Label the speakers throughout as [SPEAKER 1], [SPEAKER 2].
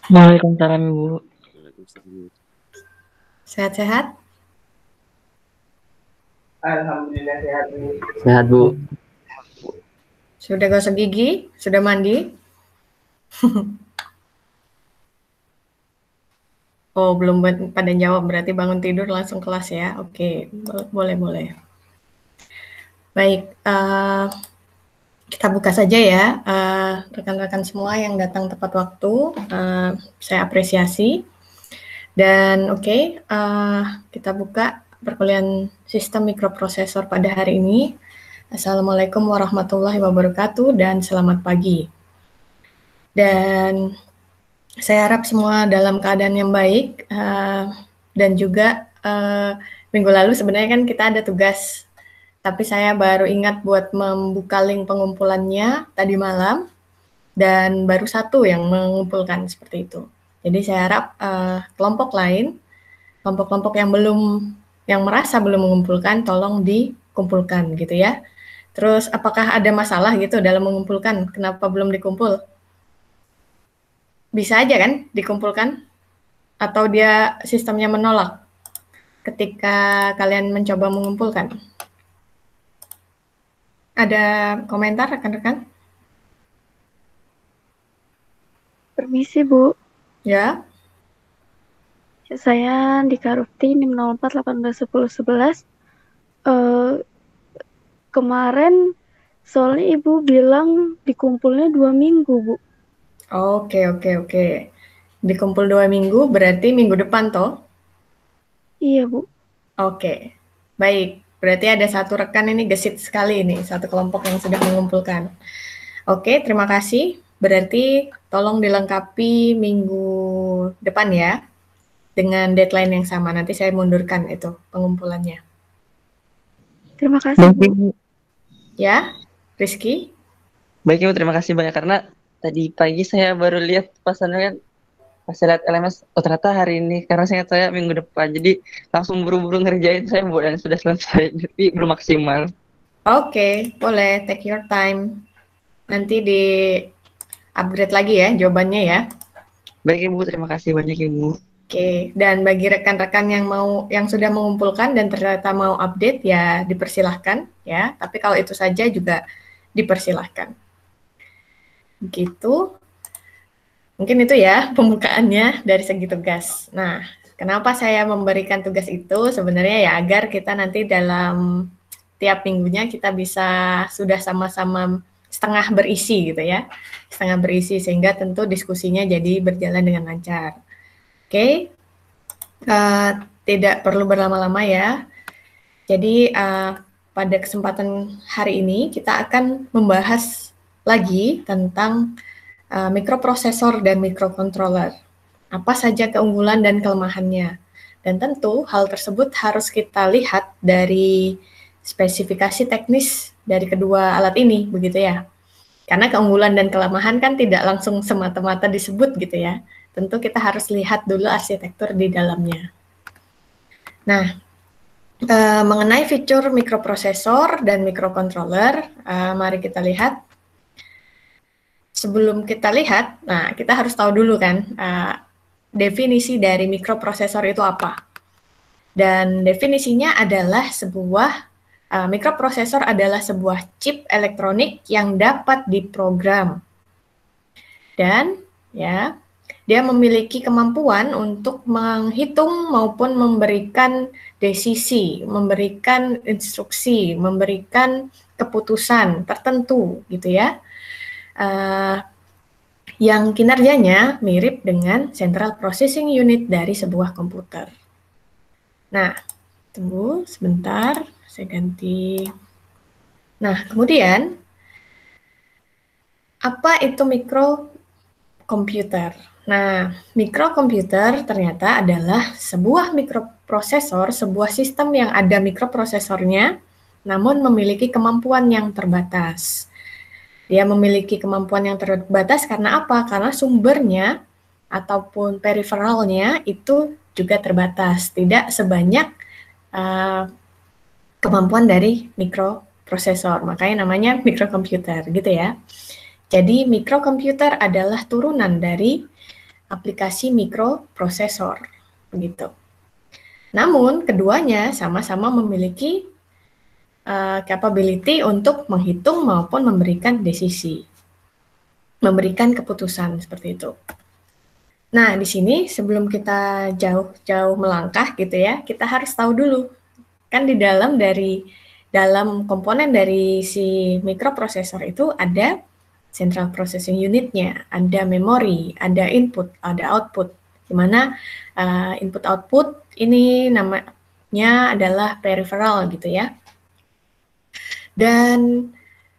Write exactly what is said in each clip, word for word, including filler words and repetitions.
[SPEAKER 1] Waalaikumsalam, Ibu.
[SPEAKER 2] Waalaikumsalam.
[SPEAKER 3] Sehat-sehat?
[SPEAKER 4] Alhamdulillah sehat, Bu.
[SPEAKER 1] Sehat, Bu.
[SPEAKER 3] Sudah gosok gigi? Sudah mandi? Oh, belum pada jawab, berarti bangun tidur langsung kelas ya? Oke, boleh-boleh. Baik, uh, kita buka saja ya, rekan-rekan uh, semua yang datang tepat waktu, uh, saya apresiasi. Dan oke, okay, uh, kita buka perkuliahan sistem mikroprosesor pada hari ini. Assalamualaikum warahmatullahi wabarakatuh dan selamat pagi. Dan saya harap semua dalam keadaan yang baik, uh, dan juga uh, minggu lalu sebenarnya kan kita ada tugas, tapi saya baru ingat buat membuka link pengumpulannya tadi malam, dan baru satu yang mengumpulkan seperti itu. Jadi saya harap uh, kelompok lain, kelompok-kelompok yang belum, yang merasa belum mengumpulkan, tolong dikumpulkan gitu ya. Terus apakah ada masalah gitu dalam mengumpulkan? Kenapa belum dikumpul? Bisa aja kan dikumpulkan? Atau dia sistemnya menolak ketika kalian mencoba mengumpulkan? Ada komentar rekan-rekan?
[SPEAKER 5] Permisi, Bu.
[SPEAKER 3] Ya.
[SPEAKER 5] Saya Dika Rufti, NIM nol empat delapan belas sepuluh sebelas. Uh, kemarin soalnya Ibu bilang dikumpulnya dua minggu, Bu.
[SPEAKER 3] Oke, oke, oke. Dikumpul dua minggu, berarti minggu depan, toh?
[SPEAKER 5] Iya, Bu.
[SPEAKER 3] Oke, baik. Berarti ada satu rekan ini gesit sekali ini, satu kelompok yang sudah mengumpulkan. Oke, terima kasih. Berarti tolong dilengkapi minggu depan ya, dengan deadline yang sama. Nanti saya mundurkan itu pengumpulannya.
[SPEAKER 5] Terima kasih, Bu.
[SPEAKER 3] Ya, Rizky?
[SPEAKER 1] Baik, Ibu. Terima kasih banyak. Karena tadi pagi saya baru lihat pesannya kan, pas saya lihat L M S, oh ternyata hari ini, karena saya saya minggu depan. Jadi langsung buru-buru ngerjain saya, Bu, dan sudah selesai. Jadi belum maksimal.
[SPEAKER 3] Oke, boleh. Take your time. Nanti di upgrade lagi ya jawabannya ya.
[SPEAKER 1] Baik, Ibu. Terima kasih banyak, Ibu.
[SPEAKER 3] Oke, dan bagi rekan-rekan yang mau, yang sudah mengumpulkan dan ternyata mau update ya dipersilahkan ya. Tapi kalau itu saja juga dipersilahkan. Begitu. Mungkin itu ya pembukaannya dari segi tugas. Nah, kenapa saya memberikan tugas itu? Sebenarnya ya agar kita nanti dalam tiap minggunya kita bisa sudah sama-sama setengah berisi gitu ya. Setengah berisi sehingga tentu diskusinya jadi berjalan dengan lancar. Oke, okay. uh, tidak perlu berlama-lama ya. Jadi uh, pada kesempatan hari ini kita akan membahas lagi tentang uh, mikroprosesor dan mikrokontroler. Apa saja keunggulan dan kelemahannya. Dan tentu hal tersebut harus kita lihat dari spesifikasi teknis dari kedua alat ini, begitu ya. Karena keunggulan dan kelemahan kan tidak langsung semata-mata disebut gitu ya. Tentu kita harus lihat dulu arsitektur di dalamnya. Nah, e, mengenai fitur mikroprosesor dan mikrokontroler, e, mari kita lihat. Sebelum kita lihat, nah kita harus tahu dulu kan, e, definisi dari mikroprosesor itu apa. Dan definisinya adalah sebuah, e, mikroprosesor adalah sebuah chip elektronik yang dapat diprogram. Dan ya, dia memiliki kemampuan untuk menghitung maupun memberikan desisi, memberikan instruksi, memberikan keputusan tertentu gitu ya, uh, yang kinerjanya mirip dengan Central Processing Unit dari sebuah komputer. Nah, tunggu sebentar, saya ganti. Nah, kemudian apa itu mikrokomputer? Nah, mikrokomputer ternyata adalah sebuah mikroprosesor, sebuah sistem yang ada mikroprosesornya, namun memiliki kemampuan yang terbatas. Dia memiliki kemampuan yang terbatas karena apa? Karena sumbernya ataupun periferalnya itu juga terbatas, tidak sebanyak uh, kemampuan dari mikroprosesor. Makanya namanya mikrokomputer, gitu ya. Jadi mikrokomputer adalah turunan dari aplikasi mikroprosesor, begitu. Namun keduanya sama-sama memiliki uh, capability untuk menghitung maupun memberikan desisi, memberikan keputusan seperti itu. Nah, di sini sebelum kita jauh-jauh melangkah gitu ya, kita harus tahu dulu kan di dalam dari dalam komponen dari si mikroprosesor itu ada central processing unitnya, ada memori, ada input, ada output. Di mana uh, input output ini namanya adalah peripheral gitu ya. Dan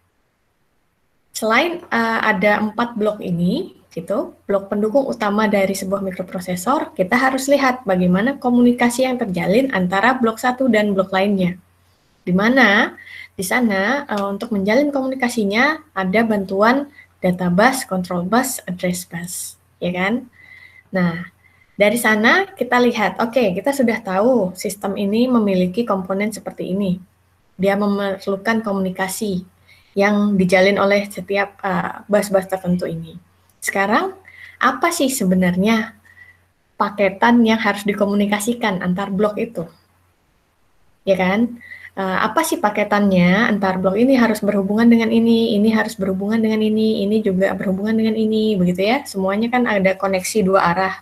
[SPEAKER 3] selain uh, ada empat blok ini, gitu, blok pendukung utama dari sebuah mikroprosesor, kita harus lihat bagaimana komunikasi yang terjalin antara blok satu dan blok lainnya. Di mana di sana uh, untuk menjalin komunikasinya ada bantuan data bus, control bus, address bus, ya kan? Nah, dari sana kita lihat, oke, okay, kita sudah tahu sistem ini memiliki komponen seperti ini. Dia memerlukan komunikasi yang dijalin oleh setiap uh, bus-bus tertentu ini. Sekarang, apa sih sebenarnya paketan yang harus dikomunikasikan antar blok itu? Ya kan? Uh, apa sih paketannya antar blok ini harus berhubungan dengan ini, ini harus berhubungan dengan ini, ini juga berhubungan dengan ini, begitu ya? Semuanya kan ada koneksi dua arah.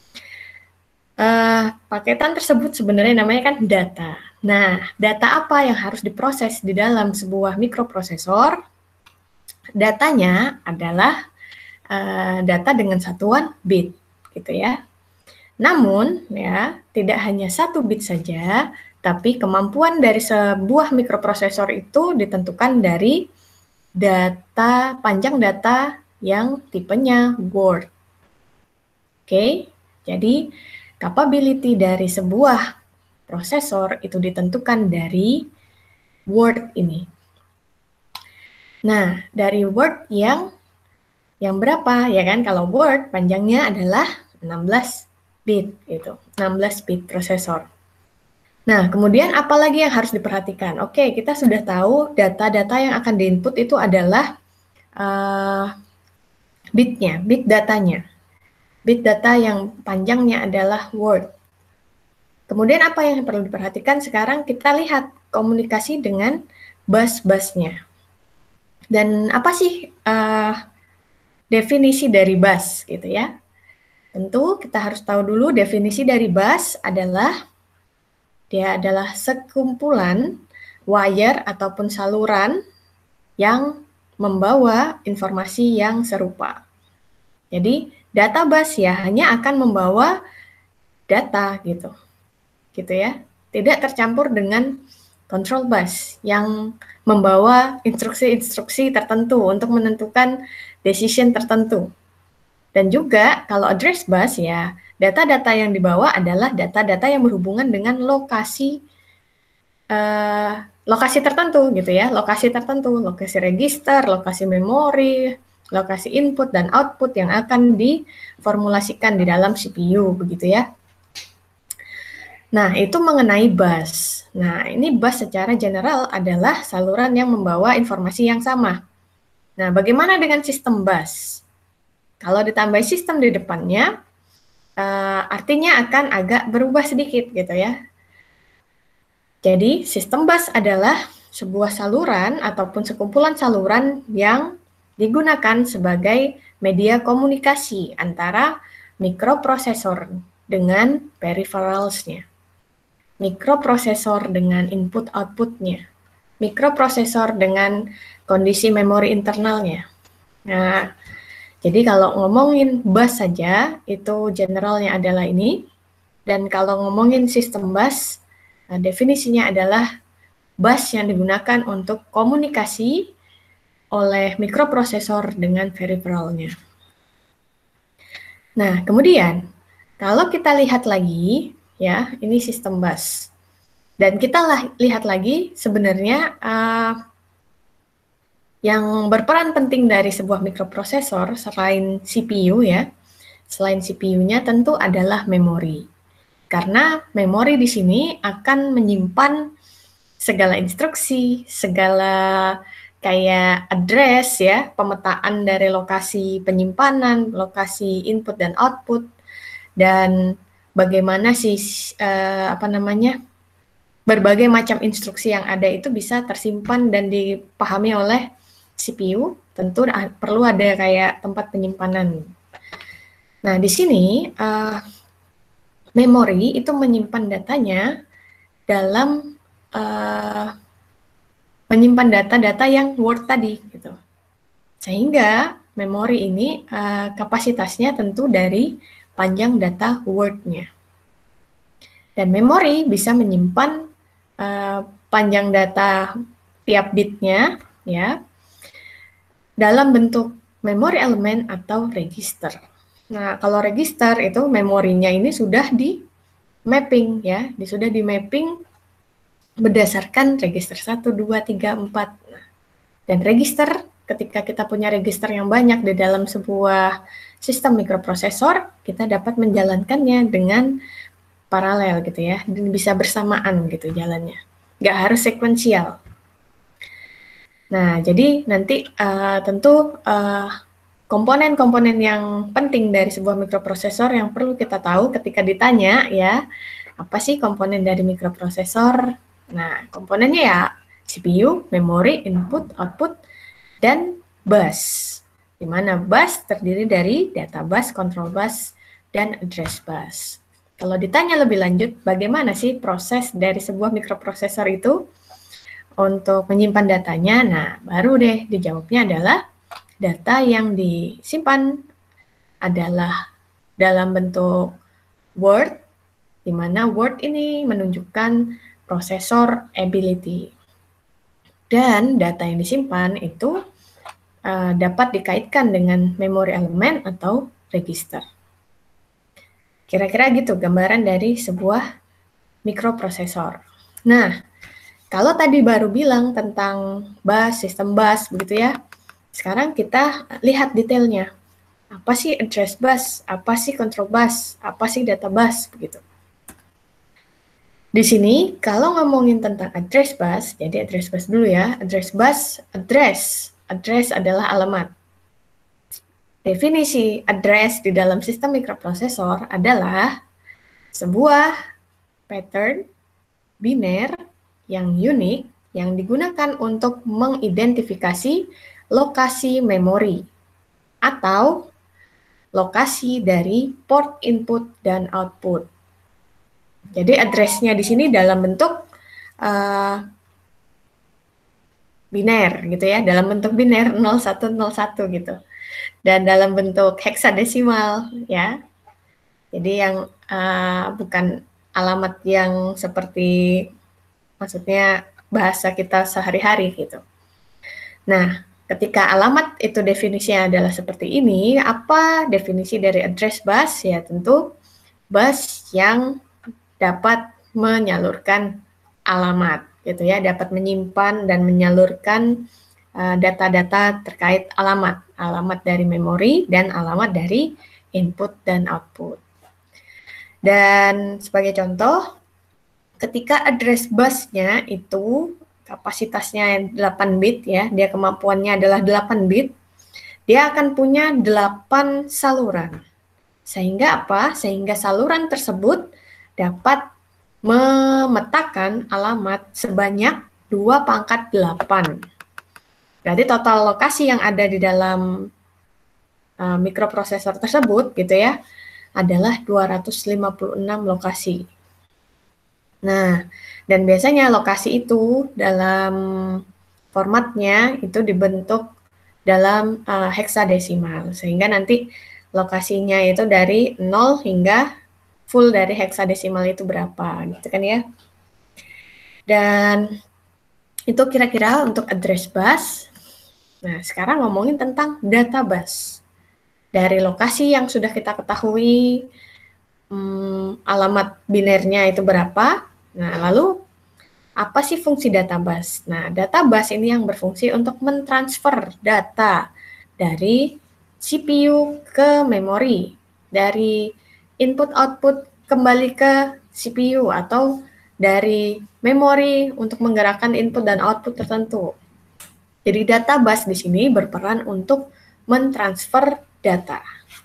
[SPEAKER 3] Uh, paketan tersebut sebenarnya namanya kan data. Nah, data apa yang harus diproses di dalam sebuah mikroprosesor? Datanya adalah uh, data dengan satuan bit, gitu ya. Namun, ya, tidak hanya satu bit saja, tapi kemampuan dari sebuah mikroprosesor itu ditentukan dari data, panjang data yang tipenya word. Oke, jadi capability dari sebuah prosesor itu ditentukan dari word ini. Nah, dari word yang yang berapa ya kan? Kalau word panjangnya adalah enam belas bit itu, enam belas bit prosesor. Nah, kemudian apa lagi yang harus diperhatikan? Oke, kita sudah tahu data-data yang akan diinput itu adalah uh, bitnya, bit datanya. Bit data yang panjangnya adalah word. Kemudian apa yang perlu diperhatikan sekarang kita lihat komunikasi dengan bus-busnya. Dan apa sih uh, definisi dari bus gitu ya? Tentu kita harus tahu dulu definisi dari bus adalah dia adalah sekumpulan wire ataupun saluran yang membawa informasi yang serupa. Jadi data bus ya hanya akan membawa data gitu. Gitu ya. Tidak tercampur dengan control bus yang membawa instruksi-instruksi tertentu untuk menentukan decision tertentu. Dan juga kalau address bus ya, data-data yang dibawa adalah data-data yang berhubungan dengan lokasi uh, lokasi tertentu gitu ya, lokasi tertentu, lokasi register, lokasi memori, lokasi input dan output yang akan diformulasikan di dalam C P U begitu ya. Nah, itu mengenai bus. Nah, ini bus secara general adalah saluran yang membawa informasi yang sama. Nah, bagaimana dengan sistem bus? Kalau ditambah sistem di depannya, uh, artinya akan agak berubah sedikit gitu ya. Jadi, sistem bus adalah sebuah saluran ataupun sekumpulan saluran yang digunakan sebagai media komunikasi antara mikroprosesor dengan peripherals-nya. Mikroprosesor dengan input-output-nya, mikroprosesor dengan kondisi memori internalnya. Nah, jadi kalau ngomongin bus saja, itu generalnya adalah ini. Dan kalau ngomongin sistem bus, nah, definisinya adalah bus yang digunakan untuk komunikasi oleh mikroprosesor dengan peripheralnya. Nah, kemudian kalau kita lihat lagi, ya, ini sistem bus. Dan kita lah, lihat lagi sebenarnya uh, yang berperan penting dari sebuah mikroprosesor selain C P U ya, selain C P U-nya tentu adalah memori. Karena memori di sini akan menyimpan segala instruksi, segala kayak address ya, pemetaan dari lokasi penyimpanan, lokasi input dan output, dan bagaimana sih uh, apa namanya berbagai macam instruksi yang ada itu bisa tersimpan dan dipahami oleh C P U. Tentu perlu ada kayak tempat penyimpanan. Nah, di sini uh, memori itu menyimpan datanya dalam uh, menyimpan data-data yang Word tadi gitu. Sehingga memori ini uh, kapasitasnya tentu dari panjang data Word-nya. Dan memori bisa menyimpan uh, panjang data tiap bitnya ya dalam bentuk memori elemen atau register. Nah, kalau register itu memorinya ini sudah di mapping ya, sudah di mapping berdasarkan register satu, dua, tiga, empat. Nah, dan register, ketika kita punya register yang banyak di dalam sebuah sistem mikroprosesor, kita dapat menjalankannya dengan paralel gitu ya, dan bisa bersamaan gitu jalannya. Nggak harus sekuensial. Nah, jadi nanti uh, tentu uh, komponen-komponen yang penting dari sebuah mikroprosesor yang perlu kita tahu ketika ditanya ya, apa sih komponen dari mikroprosesor? Nah, komponennya ya C P U, memori, input, output, dan bus. Di mana bus terdiri dari data bus, control bus, dan address bus. Kalau ditanya lebih lanjut, bagaimana sih proses dari sebuah mikroprosesor itu untuk menyimpan datanya? Nah, baru deh dijawabnya adalah data yang disimpan adalah dalam bentuk Word, di mana Word ini menunjukkan prosesor ability. Dan data yang disimpan itu uh, dapat dikaitkan dengan memori elemen atau register. Kira-kira gitu gambaran dari sebuah mikroprosesor. Nah, kalau tadi baru bilang tentang bus, sistem bus, begitu ya. Sekarang kita lihat detailnya. Apa sih address bus? Apa sih control bus? Apa sih data bus? Begitu. Di sini, kalau ngomongin tentang address bus, jadi address bus dulu ya. Address bus, address. Address adalah alamat. Definisi address di dalam sistem mikroprosesor adalah sebuah pattern biner yang unik yang digunakan untuk mengidentifikasi lokasi memori atau lokasi dari port input dan output. Jadi address-nya di sini dalam bentuk uh, biner gitu ya, dalam bentuk biner nol satu nol satu gitu. Dan dalam bentuk heksadesimal ya. Jadi yang uh, bukan alamat yang seperti maksudnya bahasa kita sehari-hari gitu. Nah, ketika alamat itu definisinya adalah seperti ini, apa definisi dari address bus? Ya tentu bus yang dapat menyalurkan alamat gitu ya, dapat menyimpan dan menyalurkan data-data uh, terkait alamat, alamat dari memori dan alamat dari input dan output. Dan sebagai contoh, ketika address busnya itu kapasitasnya delapan bit ya, dia kemampuannya adalah delapan bit, dia akan punya delapan saluran. Sehingga apa? Sehingga saluran tersebut dapat memetakan alamat sebanyak dua pangkat delapan. Berarti total lokasi yang ada di dalam uh, mikroprosesor tersebut gitu ya, adalah dua ratus lima puluh enam lokasi. Nah, dan biasanya lokasi itu dalam formatnya itu dibentuk dalam uh, heksadesimal, sehingga nanti lokasinya itu dari nol hingga full dari heksadesimal itu berapa, gitu kan ya. Dan itu kira-kira untuk address bus. Nah, sekarang ngomongin tentang data bus. Dari lokasi yang sudah kita ketahui, hmm, alamat binernya itu berapa. Nah, lalu apa sih fungsi data bus? Nah, data bus ini yang berfungsi untuk mentransfer data dari C P U ke memori, dari input-output kembali ke C P U, atau dari memori untuk menggerakkan input dan output tertentu. Jadi data bus di sini berperan untuk mentransfer data.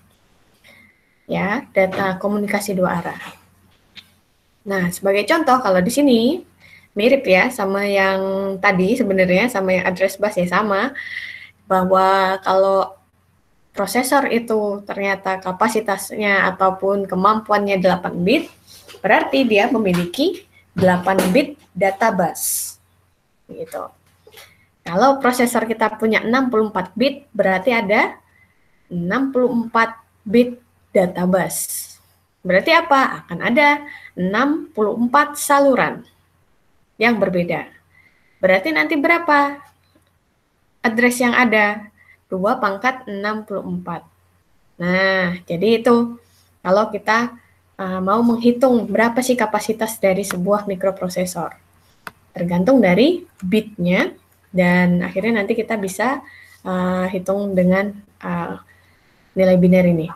[SPEAKER 3] Ya, data komunikasi dua arah. Nah, sebagai contoh kalau di sini mirip ya sama yang tadi sebenarnya, sama yang address bus ya sama, bahwa kalau prosesor itu ternyata kapasitasnya ataupun kemampuannya delapan bit, berarti dia memiliki delapan bit data bus. Gitu. Kalau prosesor kita punya enam puluh empat bit, berarti ada enam puluh empat bit data bus. Berarti apa? Akan ada enam puluh empat saluran yang berbeda. Berarti nanti berapa address yang ada? dua pangkat enam puluh empat. Nah, jadi itu kalau kita uh, mau menghitung berapa sih kapasitas dari sebuah mikroprosesor. Tergantung dari bitnya, dan akhirnya nanti kita bisa uh, hitung dengan uh, nilai biner ini.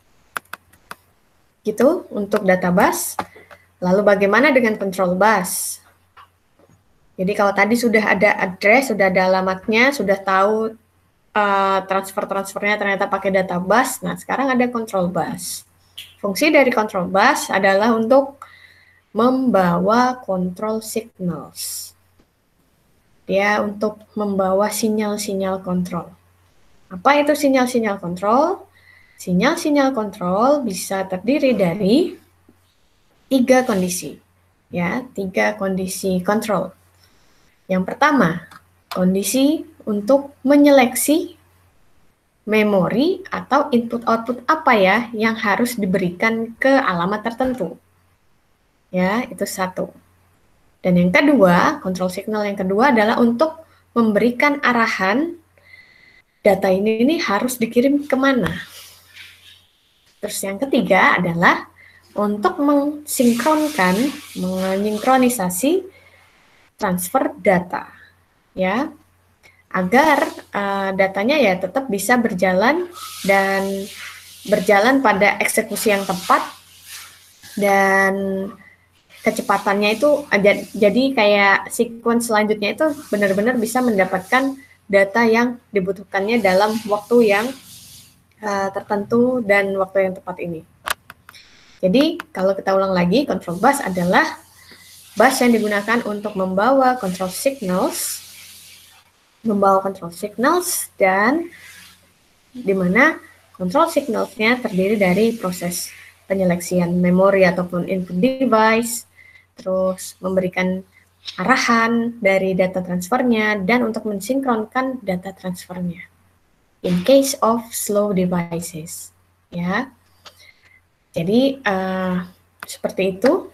[SPEAKER 3] Gitu untuk data bus. Lalu bagaimana dengan control bus? Jadi kalau tadi sudah ada address, sudah ada alamatnya, sudah tahu uh, transfer-transfernya ternyata pakai data bus, nah sekarang ada control bus. Fungsi dari control bus adalah untuk membawa control signals. Dia untuk membawa sinyal-sinyal kontrol. Apa itu sinyal-sinyal kontrol? Sinyal-sinyal kontrol bisa terdiri dari tiga kondisi. Ya, tiga kondisi kontrol. Yang pertama, kondisi untuk menyeleksi memori atau input-output apa ya yang harus diberikan ke alamat tertentu. Ya, itu satu. Dan yang kedua, kontrol signal yang kedua adalah untuk memberikan arahan data ini, ini harus dikirim kemana. Terus yang ketiga adalah untuk mensinkronkan, mensinkronisasi transfer data, ya, agar uh, datanya ya tetap bisa berjalan dan berjalan pada eksekusi yang tepat dan kecepatannya itu jadi kayak sequence selanjutnya itu benar-benar bisa mendapatkan data yang dibutuhkannya dalam waktu yang uh, tertentu dan waktu yang tepat ini. Jadi kalau kita ulang lagi, control bus adalah bus yang digunakan untuk membawa control signals, membawa control signals dan di mana control signalsnya terdiri dari proses penyeleksian memori ataupun input device, terus memberikan arahan dari data transfernya dan untuk mensinkronkan data transfernya. In case of slow devices, ya. Jadi uh, seperti itu.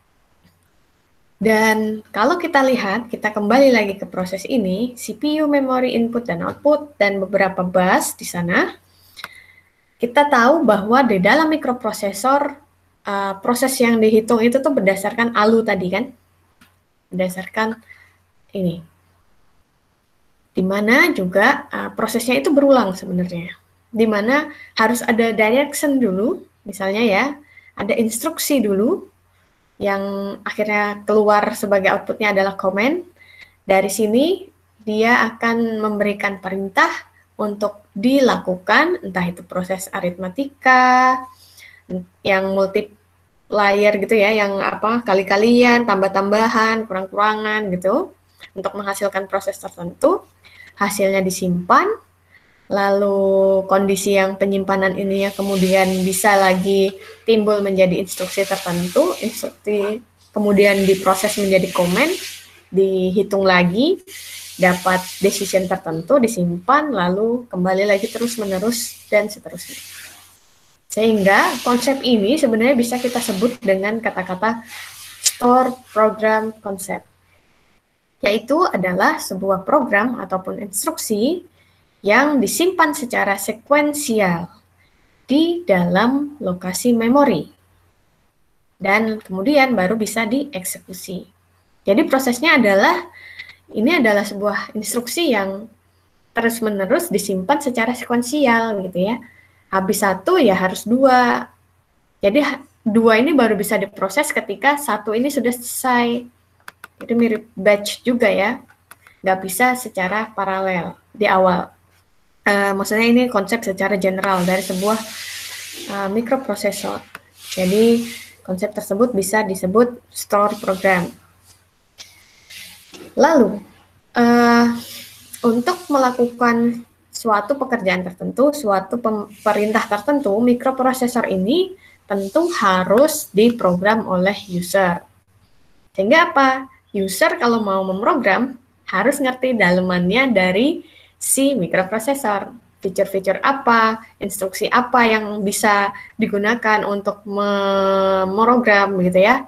[SPEAKER 3] Dan kalau kita lihat, kita kembali lagi ke proses ini, C P U, memori input dan output, dan beberapa bus di sana, kita tahu bahwa di dalam mikroprosesor, uh, proses yang dihitung itu tuh berdasarkan A L U tadi kan, berdasarkan ini. Di mana juga uh, prosesnya itu berulang sebenarnya. Di mana harus ada direction dulu, misalnya ya, ada instruksi dulu, yang akhirnya keluar sebagai outputnya adalah command. Dari sini dia akan memberikan perintah untuk dilakukan, entah itu proses aritmatika, yang multiplier gitu ya, yang apa kali-kalian, tambah-tambahan, kurang-kurangan gitu, untuk menghasilkan proses tertentu. Hasilnya disimpan, lalu kondisi yang penyimpanan ini ya kemudian bisa lagi timbul menjadi instruksi tertentu, instruksi kemudian diproses menjadi command, dihitung lagi, dapat decision tertentu, disimpan, lalu kembali lagi terus-menerus dan seterusnya. Sehingga konsep ini sebenarnya bisa kita sebut dengan kata-kata store program concept, yaitu adalah sebuah program ataupun instruksi yang disimpan secara sekuensial di dalam lokasi memori. Dan kemudian baru bisa dieksekusi. Jadi prosesnya adalah, ini adalah sebuah instruksi yang terus-menerus disimpan secara sekuensial gitu ya. Habis satu ya harus dua. Jadi dua ini baru bisa diproses ketika satu ini sudah selesai. Itu mirip batch juga ya. nggak bisa secara paralel di awal. Uh, maksudnya ini konsep secara general dari sebuah uh, mikroprosesor. Jadi konsep tersebut bisa disebut store program. Lalu, uh, untuk melakukan suatu pekerjaan tertentu, suatu perintah tertentu, mikroprosesor ini tentu harus diprogram oleh user. Sehingga apa? User kalau mau memprogram harus ngerti dalemannya dari si mikroprosesor. Fitur-fitur apa, instruksi apa yang bisa digunakan untuk memprogram gitu ya.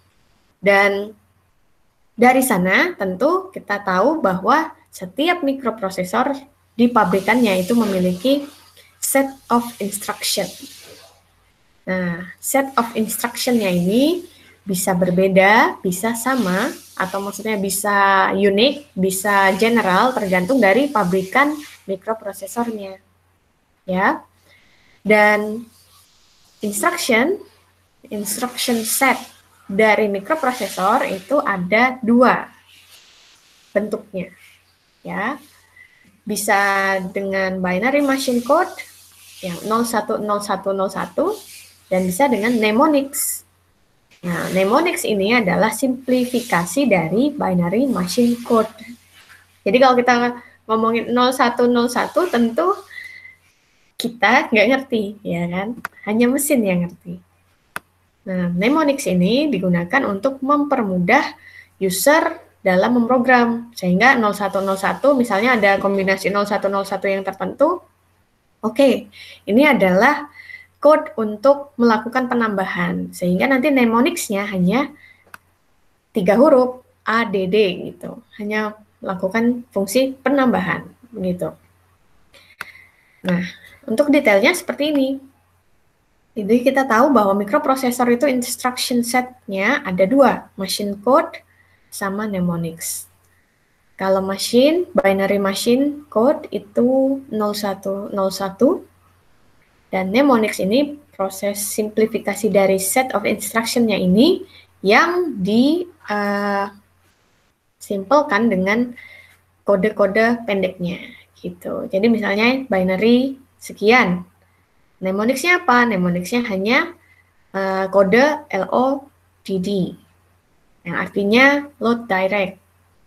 [SPEAKER 3] Dan dari sana tentu kita tahu bahwa setiap mikroprosesor di pabrikannya itu memiliki set of instruction. Nah, set of instruction-nya ini bisa berbeda, bisa sama, atau maksudnya bisa unik, bisa general, tergantung dari pabrikan mikroprosesornya. Ya. Dan instruction, instruction set dari mikroprosesor itu ada dua bentuknya, ya. Bisa dengan binary machine code yang nol satu nol satu nol satu dan bisa dengan mnemonics. Nah, mnemonics ini adalah simplifikasi dari binary machine code. Jadi kalau kita ngomongin nol satu nol satu tentu kita nggak ngerti, ya kan? Hanya mesin yang ngerti. Nah, mnemonics ini digunakan untuk mempermudah user dalam memprogram. Sehingga nol satu nol satu misalnya ada kombinasi nol satu nol satu yang tertentu. Oke, okay, ini adalah code untuk melakukan penambahan. Sehingga nanti mnemonics-nya hanya tiga huruf A, D, D gitu. Hanya melakukan fungsi penambahan gitu. Nah, untuk detailnya seperti ini. Jadi kita tahu bahwa mikroprosesor itu instruction set-nya ada dua, machine code sama mnemonics. Kalau machine, binary machine code itu nol satu nol satu, dan mnemonics ini proses simplifikasi dari set of instruction-nya ini yang disimpelkan uh, dengan kode-kode pendeknya gitu. Jadi misalnya binary sekian. Mnemonics-nya apa? Mnemonics-nya hanya uh, kode L O D D, yang artinya load direct.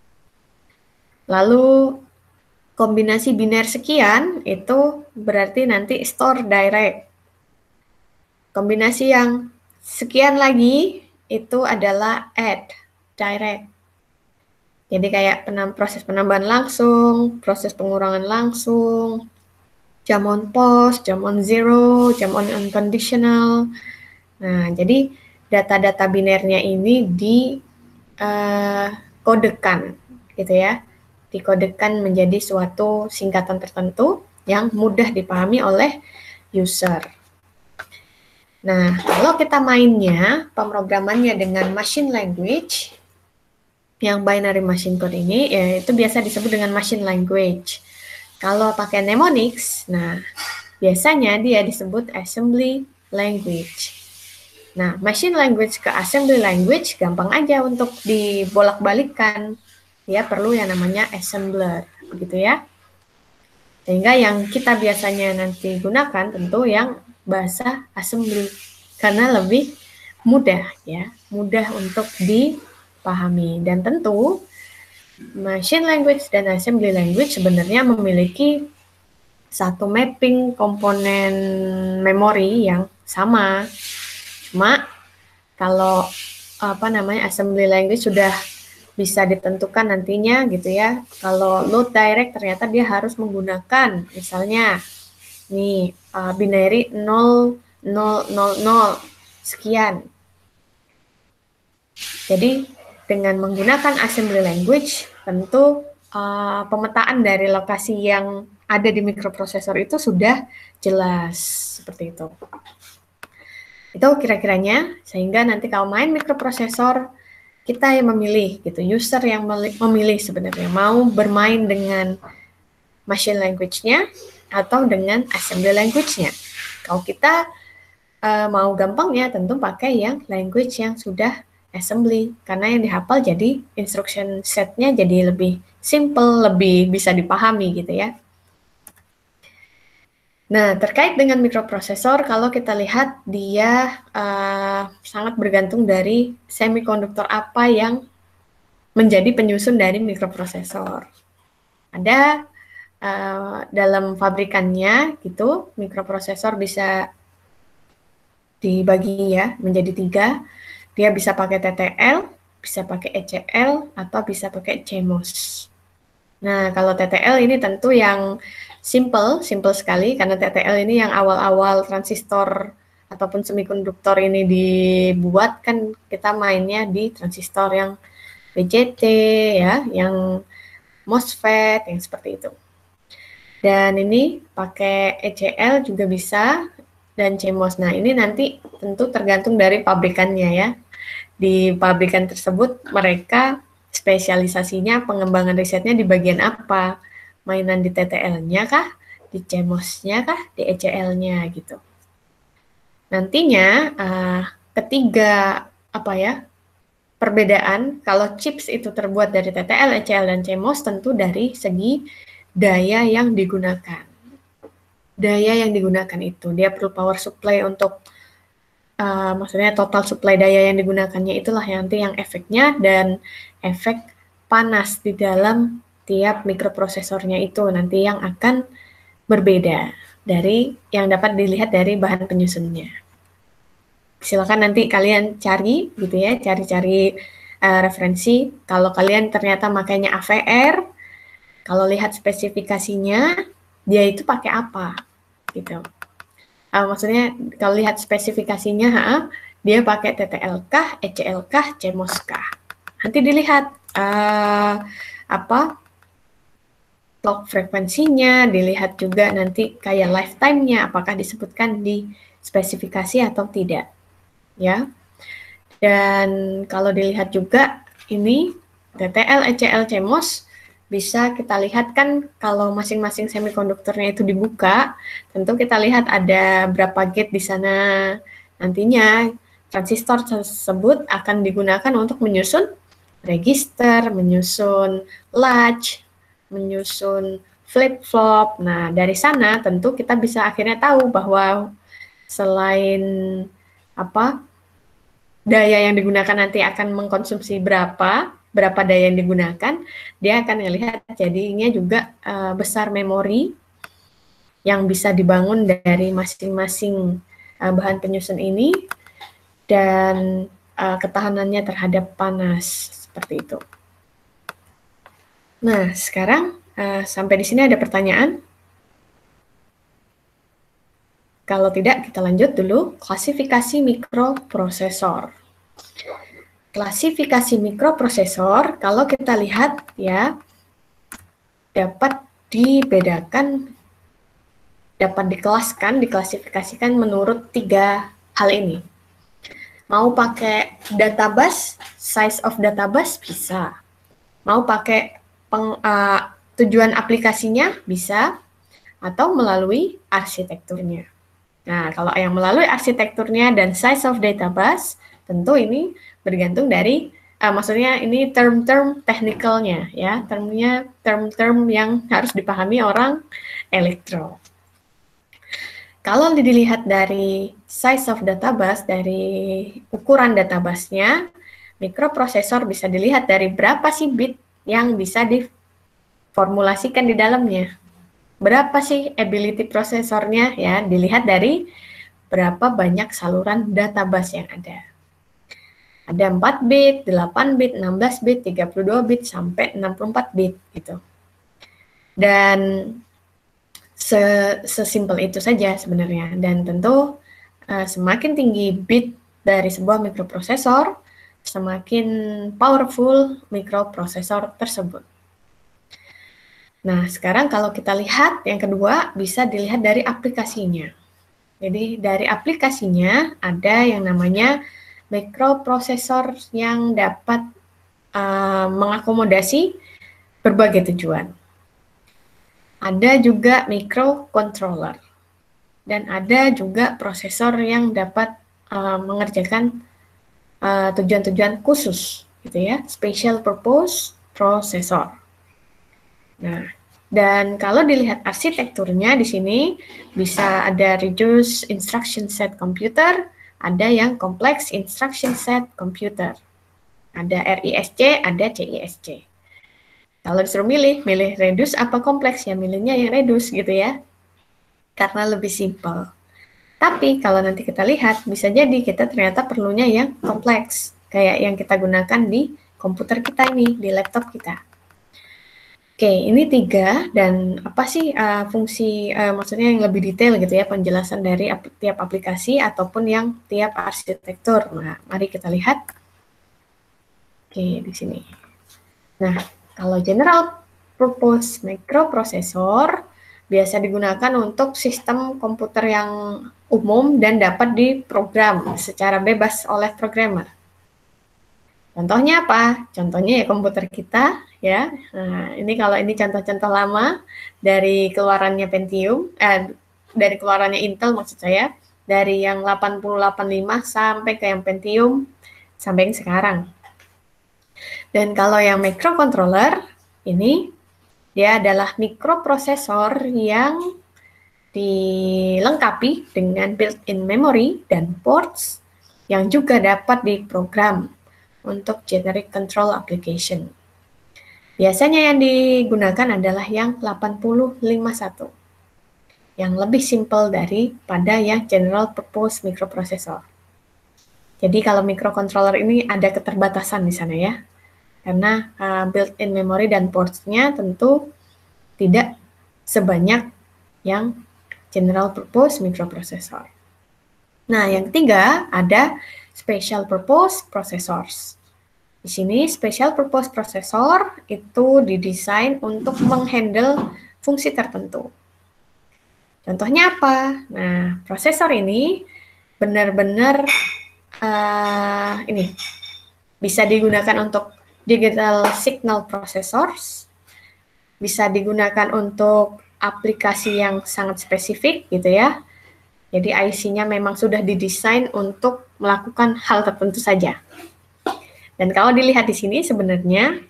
[SPEAKER 3] Lalu kombinasi biner sekian itu berarti nanti store direct. Kombinasi yang sekian lagi itu adalah add direct. Jadi kayak penam, proses penambahan langsung, proses pengurangan langsung, jump on pause, jump on zero, jump on unconditional. Nah, jadi data-data binernya ini dikodekan, uh, gitu ya, dikodekan menjadi suatu singkatan tertentu yang mudah dipahami oleh user. Nah, kalau kita mainnya, pemrogramannya dengan machine language, yang binary machine code ini, ya, itu biasa disebut dengan machine language. Kalau pakai mnemonics, nah biasanya dia disebut assembly language. Nah, machine language ke assembly language gampang aja untuk dibolak-balikkan. Ya, perlu yang namanya assembler, begitu ya. Sehingga yang kita biasanya nanti gunakan tentu yang bahasa assembly, karena lebih mudah ya, mudah untuk dipahami. Dan tentu machine language dan assembly language sebenarnya memiliki satu mapping komponen memori yang sama. Cuma kalau apa namanya assembly language sudah bisa ditentukan nantinya gitu ya. Kalau load direct ternyata dia harus menggunakan misalnya nih uh, binary nol nol nol nol sekian. Jadi dengan menggunakan assembly language, tentu uh, pemetaan dari lokasi yang ada di mikroprosesor itu sudah jelas, seperti itu. Itu kira-kiranya, sehingga nanti kalau main mikroprosesor, kita yang memilih, gitu, user yang memilih sebenarnya, mau bermain dengan machine language-nya atau dengan assembly language-nya. Kalau kita uh, mau gampangnya, tentu pakai yang language yang sudah assembly, karena yang dihafal jadi instruction setnya jadi lebih simple, lebih bisa dipahami gitu ya. Nah, terkait dengan mikroprosesor, kalau kita lihat dia uh, sangat bergantung dari semikonduktor apa yang menjadi penyusun dari mikroprosesor. Ada uh, dalam pabrikannya gitu, mikroprosesor bisa dibagi ya menjadi tiga. Dia bisa pakai T T L, bisa pakai E C L, atau bisa pakai C M O S. Nah, kalau T T L ini tentu yang simple, simple sekali, karena T T L ini yang awal-awal transistor ataupun semikonduktor ini dibuat, kan kita mainnya di transistor yang B J T, ya, yang MOSFET, yang seperti itu. Dan ini pakai E C L juga bisa, dan C M O S. Nah, ini nanti tentu tergantung dari pabrikannya ya. Di pabrikan tersebut mereka spesialisasinya, pengembangan risetnya di bagian apa? Mainan di T T L-nya kah? Di C M O S-nya kah? Di E C L-nya gitu. Nantinya uh, ketiga apa ya? Perbedaan kalau chips itu terbuat dari T T L, E C L, dan C M O S tentu dari segi daya yang digunakan. Daya yang digunakan itu, dia perlu power supply untuk Uh, maksudnya total supply daya yang digunakannya itulah yang nanti yang efeknya, dan efek panas di dalam tiap mikroprosesornya itu nanti yang akan berbeda dari yang dapat dilihat dari bahan penyusunnya. Silakan nanti kalian cari gitu ya, cari-cari uh, referensi. Kalau kalian ternyata makanya A V R, kalau lihat spesifikasinya dia itu pakai apa gitu. Uh, maksudnya kalau lihat spesifikasinya, ha, dia pakai T T L kah, E C L kah, C M O S kah. Nanti dilihat uh, apa clock frekuensinya, dilihat juga nanti kayak lifetime-nya, apakah disebutkan di spesifikasi atau tidak, ya. Dan kalau dilihat juga ini T T L, E C L, C M O S, bisa kita lihat kan kalau masing-masing semikonduktornya itu dibuka, tentu kita lihat ada berapa gate di sana. Nantinya transistor tersebut akan digunakan untuk menyusun register, menyusun latch, menyusun flip-flop. Nah, dari sana tentu kita bisa akhirnya tahu bahwa selain apa daya yang digunakan nanti akan mengkonsumsi berapa, berapa daya yang digunakan, dia akan melihat jadinya juga uh, besar memori yang bisa dibangun dari masing-masing uh, bahan penyusun ini, dan uh, ketahanannya terhadap panas, seperti itu. Nah, sekarang uh, sampai di sini ada pertanyaan? Kalau tidak, kita lanjut dulu. Klasifikasi mikroprosesor. Klasifikasi mikroprosesor, kalau kita lihat ya, dapat dibedakan, dapat dikelaskan, diklasifikasikan menurut tiga hal ini. Mau pakai database, size of database bisa. Mau pakai peng, uh, tujuan aplikasinya bisa, atau melalui arsitekturnya. Nah, kalau yang melalui arsitekturnya dan size of database, tentu ini bergantung dari, uh, maksudnya ini term-term technicalnya, ya, termnya term-term yang harus dipahami orang elektro. Kalau dilihat dari size of database, dari ukuran database-nya, mikroprosesor bisa dilihat dari berapa sih bit yang bisa diformulasikan di dalamnya. Berapa sih ability prosesornya, ya, dilihat dari berapa banyak saluran database yang ada. Ada empat bit, delapan bit, enam belas bit, tiga puluh dua bit, sampai enam puluh empat bit gitu. Dan sesimpel itu saja sebenarnya. Dan tentu uh, semakin tinggi bit dari sebuah mikroprosesor, semakin powerful mikroprosesor tersebut. Nah, sekarang kalau kita lihat yang kedua, bisa dilihat dari aplikasinya. Jadi dari aplikasinya ada yang namanya mikroprosesor yang dapat uh, mengakomodasi berbagai tujuan. Ada juga microcontroller, dan ada juga prosesor yang dapat uh, mengerjakan uh, tujuan-tujuan khusus, gitu ya, special purpose processor. Nah, dan kalau dilihat arsitekturnya di sini bisa ada reduced instruction set computer, ada yang complex instruction set computer. Ada R I S C, ada C I S C. Kalau disuruh milih, milih reduce apa kompleks, ya milihnya yang reduce gitu ya. Karena lebih simple. Tapi kalau nanti kita lihat, bisa jadi kita ternyata perlunya yang kompleks. Kayak yang kita gunakan di komputer kita ini, di laptop kita. Oke, ini tiga, dan apa sih uh, fungsi, uh, maksudnya yang lebih detail gitu ya, penjelasan dari ap tiap aplikasi ataupun yang tiap arsitektur. Nah, mari kita lihat. Oke, di sini. Nah, kalau general purpose microprocessor biasa digunakan untuk sistem komputer yang umum dan dapat diprogram secara bebas oleh programmer. Contohnya apa? Contohnya ya komputer kita ya. Nah, ini kalau ini contoh-contoh lama dari keluarannya Pentium, eh, dari keluarannya Intel maksud saya, dari yang delapan nol delapan lima sampai ke yang Pentium sampai yang sekarang. Dan kalau yang microcontroller ini dia adalah mikroprosesor yang dilengkapi dengan built-in memory dan ports yang juga dapat diprogram untuk generic control application. Biasanya yang digunakan adalah yang delapan nol lima satu, yang lebih simple daripada yang general purpose microprocessor. Jadi kalau microcontroller ini ada keterbatasan di sana ya, karena uh, built-in memory dan ports-nya tentu tidak sebanyak yang general purpose microprocessor. Nah, yang ketiga ada special purpose processors. Di sini special purpose processor itu didesain untuk menghandle fungsi tertentu. Contohnya apa? Nah, prosesor ini benar-benar uh, ini bisa digunakan untuk digital signal processors, bisa digunakan untuk aplikasi yang sangat spesifik gitu ya. Jadi I C-nya memang sudah didesain untuk melakukan hal tertentu saja. Dan kalau dilihat di sini sebenarnya,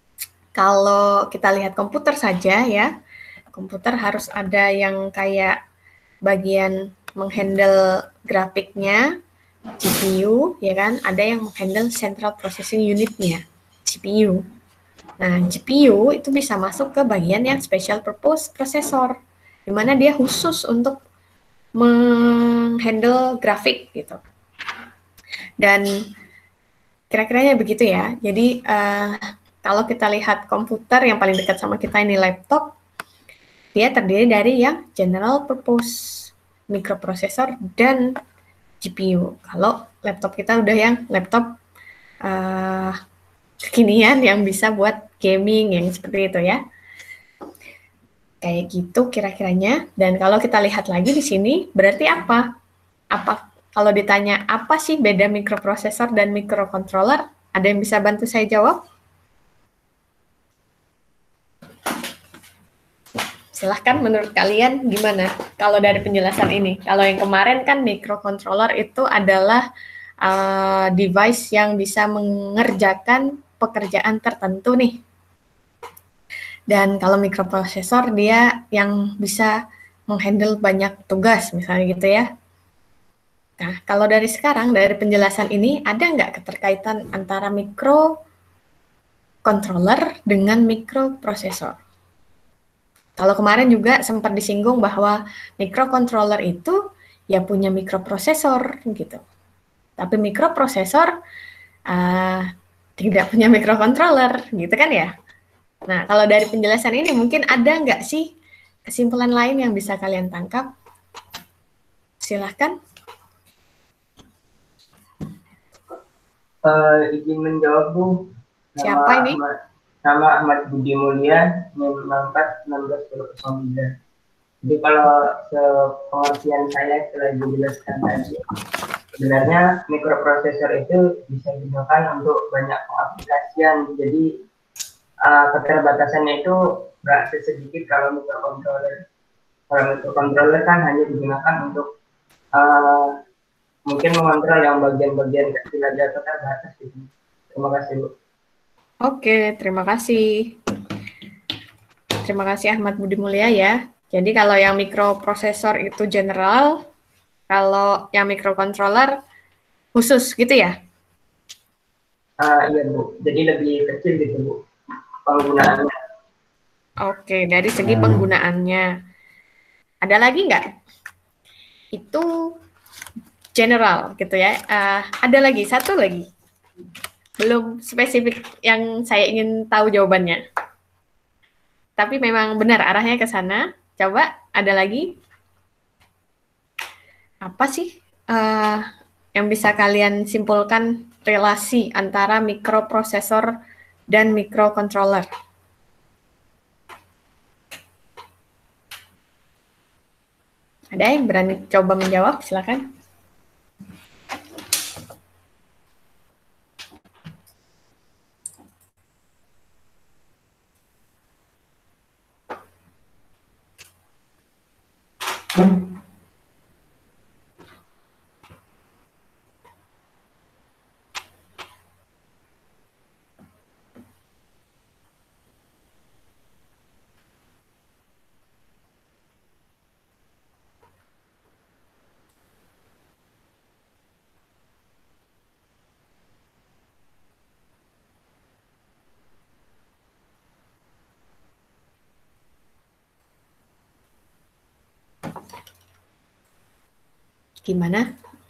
[SPEAKER 3] kalau kita lihat komputer saja ya, komputer harus ada yang kayak bagian menghandle grafiknya, G P U, ya kan? Ada yang menghandle central processing unit-nya, G P U. Nah, G P U itu bisa masuk ke bagian yang special purpose processor, di mana dia khusus untuk menghandle grafik gitu. Dan kira-kiranya begitu ya. Jadi uh, kalau kita lihat komputer yang paling dekat sama kita ini laptop, dia terdiri dari yang general purpose microprocessor dan G P U. Kalau laptop kita udah yang laptop uh, kekinian yang bisa buat gaming yang seperti itu ya. Kayak gitu kira-kiranya. Dan kalau kita lihat lagi di sini, berarti apa? Apa kalau ditanya apa sih beda mikroprosesor dan microcontroller? Ada yang bisa bantu saya jawab? Silahkan menurut kalian gimana kalau dari penjelasan ini? Kalau yang kemarin kan microcontroller itu adalah uh, device yang bisa mengerjakan pekerjaan tertentu nih. Dan kalau mikroprosesor dia yang bisa menghandle banyak tugas misalnya gitu ya. Nah, kalau dari sekarang, dari penjelasan ini, ada nggak keterkaitan antara microcontroller dengan microprosesor? Kalau kemarin juga sempat disinggung bahwa microcontroller itu ya punya microprosesor gitu. Tapi microprosesor uh, tidak punya microcontroller gitu kan ya. Nah, kalau dari penjelasan ini mungkin ada nggak sih kesimpulan lain yang bisa kalian tangkap? Silahkan.
[SPEAKER 4] Uh, izin menjawab Bu. Nama
[SPEAKER 3] Siapa ini?
[SPEAKER 4] Ahmad, nama Ahmad Budi Mulya, NIM empat enam belas nol sembilan. Jadi kalau sepengertian saya setelah dijelaskan tadi, sebenarnya mikroprosesor itu bisa digunakan untuk banyak pengaplikasian. Jadi uh, keterbatasannya itu nggak sesedikit kalau mikrocontroller. Kalau mikrocontroller kan hanya digunakan untuk uh, mungkin mengontrol yang bagian-bagian kecil aja atau terbatas gitu. Terima kasih Bu.
[SPEAKER 3] Oke, terima kasih. Terima kasih Ahmad Budi Mulya ya. Jadi kalau yang mikroprosesor itu general, kalau yang microcontroller khusus gitu ya?
[SPEAKER 4] Ah iya Bu, jadi lebih kecil gitu Bu penggunaannya.
[SPEAKER 3] Oke, dari segi penggunaannya. Ada lagi nggak? Itu general gitu ya. Uh, ada lagi, satu lagi. Belum spesifik yang saya ingin tahu jawabannya. Tapi memang benar arahnya ke sana. Coba ada lagi. Apa sih uh, yang bisa kalian simpulkan relasi antara mikroprosesor dan microcontroller? Ada yang berani coba menjawab? Silakan. Gimana?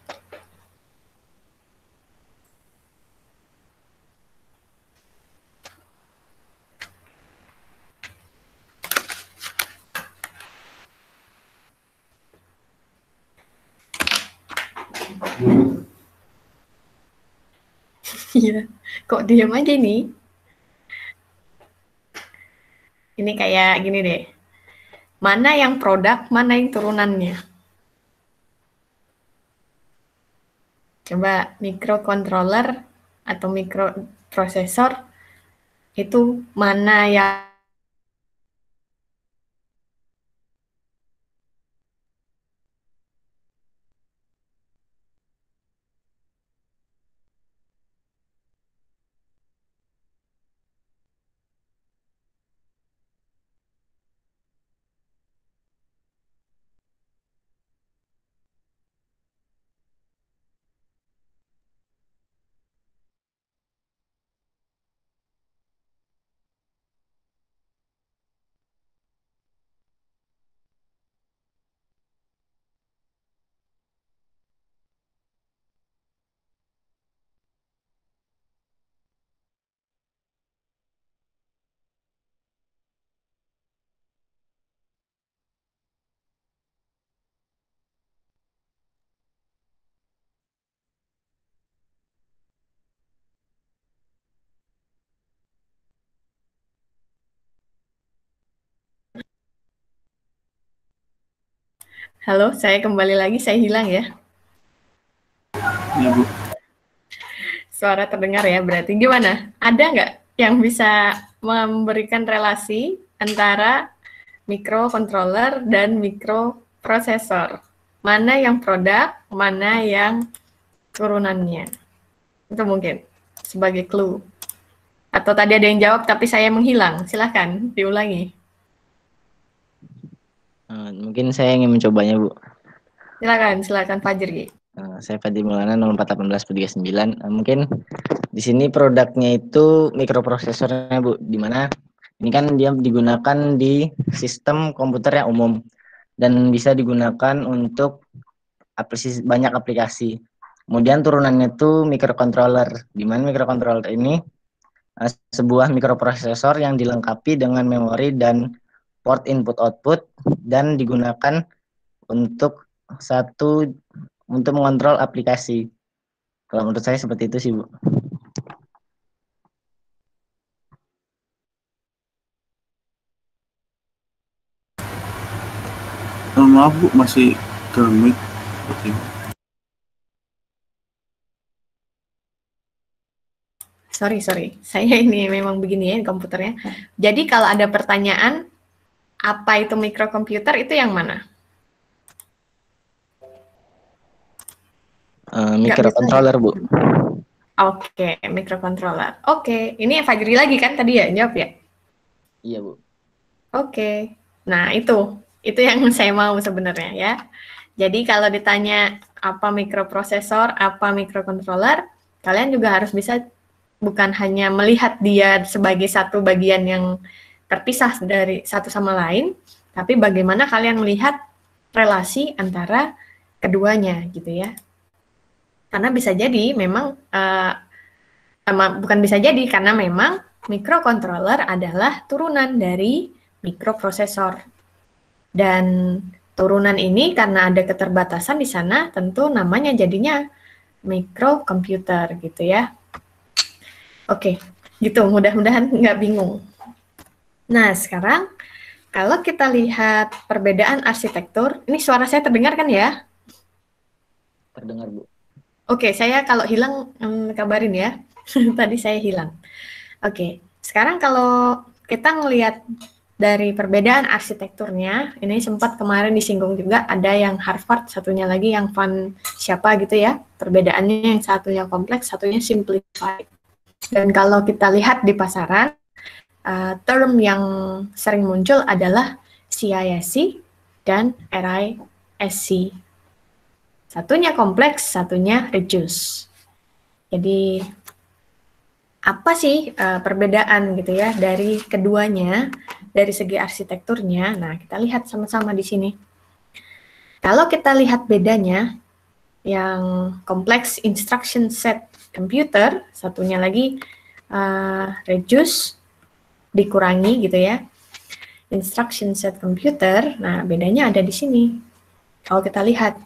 [SPEAKER 3] Iya, kok diam aja nih? Ini kayak gini deh. Mana yang produk, mana yang turunannya? Coba microcontroller atau microprosesor itu mana yang Halo, saya kembali lagi, saya hilang ya.
[SPEAKER 2] Ya, Bu.
[SPEAKER 3] Suara terdengar ya, berarti gimana? Ada nggak yang bisa memberikan relasi antara microcontroller dan microprosesor? Mana yang produk, mana yang turunannya? Itu mungkin sebagai clue. Atau tadi ada yang jawab tapi saya menghilang, silahkan diulangi.
[SPEAKER 6] Uh, mungkin saya ingin mencobanya, Bu.
[SPEAKER 3] Silakan, silakan Fajri.
[SPEAKER 6] Uh, saya Fadil Maulana nol empat satu delapan tiga sembilan. Uh, mungkin di sini produknya itu mikroprosesornya, Bu. Di mana ini kan dia digunakan di sistem komputer yang umum dan bisa digunakan untuk aplikasi, banyak aplikasi. Kemudian turunannya itu microcontroller. Di mana microcontroller ini uh, sebuah mikroprosesor yang dilengkapi dengan memori dan port input output dan digunakan untuk satu untuk mengontrol aplikasi. Kalau menurut saya seperti itu sih, Bu.
[SPEAKER 2] Oh, maaf Bu, masih ke mute.
[SPEAKER 3] Sorry, sorry. Saya ini memang begini ya komputernya. Jadi kalau ada pertanyaan, apa itu mikrokomputer, itu yang mana?
[SPEAKER 6] Uh,
[SPEAKER 3] Nggak bisa.
[SPEAKER 6] microcontroller, Bu.
[SPEAKER 3] Oke, microcontroller. Oke, ini Fajri lagi kan tadi ya jawab ya?
[SPEAKER 6] Iya, Bu.
[SPEAKER 3] Oke. Nah, itu. Itu yang saya mau sebenarnya ya. Jadi kalau ditanya apa mikroprosesor, apa microcontroller, kalian juga harus bisa bukan hanya melihat dia sebagai satu bagian yang terpisah dari satu sama lain, tapi bagaimana kalian melihat relasi antara keduanya gitu ya. Karena bisa jadi memang uh, bukan bisa jadi karena memang microcontroller adalah turunan dari mikroprosesor. Dan turunan ini karena ada keterbatasan di sana tentu namanya jadinya microkomputer gitu ya. Oke, gitu mudah-mudahan nggak bingung. Nah sekarang kalau kita lihat perbedaan arsitektur, ini suara saya terdengar kan ya?
[SPEAKER 6] Terdengar, Bu.
[SPEAKER 3] Oke, saya kalau hilang hmm, kabarin ya. Tadi saya hilang. Oke, sekarang kalau kita ngelihat dari perbedaan arsitekturnya, ini sempat kemarin disinggung juga, ada yang Harvard, satunya lagi yang Van siapa gitu ya. Perbedaannya yang satunya kompleks, satunya simplified. Dan kalau kita lihat di pasaran, uh, term yang sering muncul adalah C I S C dan R I S C. Satunya kompleks, satunya reduce. Jadi apa sih uh, perbedaan gitu ya dari keduanya dari segi arsitekturnya? Nah, kita lihat sama-sama di sini. Kalau kita lihat bedanya, yang kompleks instruction set computer, satunya lagi uh, reduce, dikurangi gitu ya. Instruction set computer, nah bedanya ada di sini. Kalau kita lihat,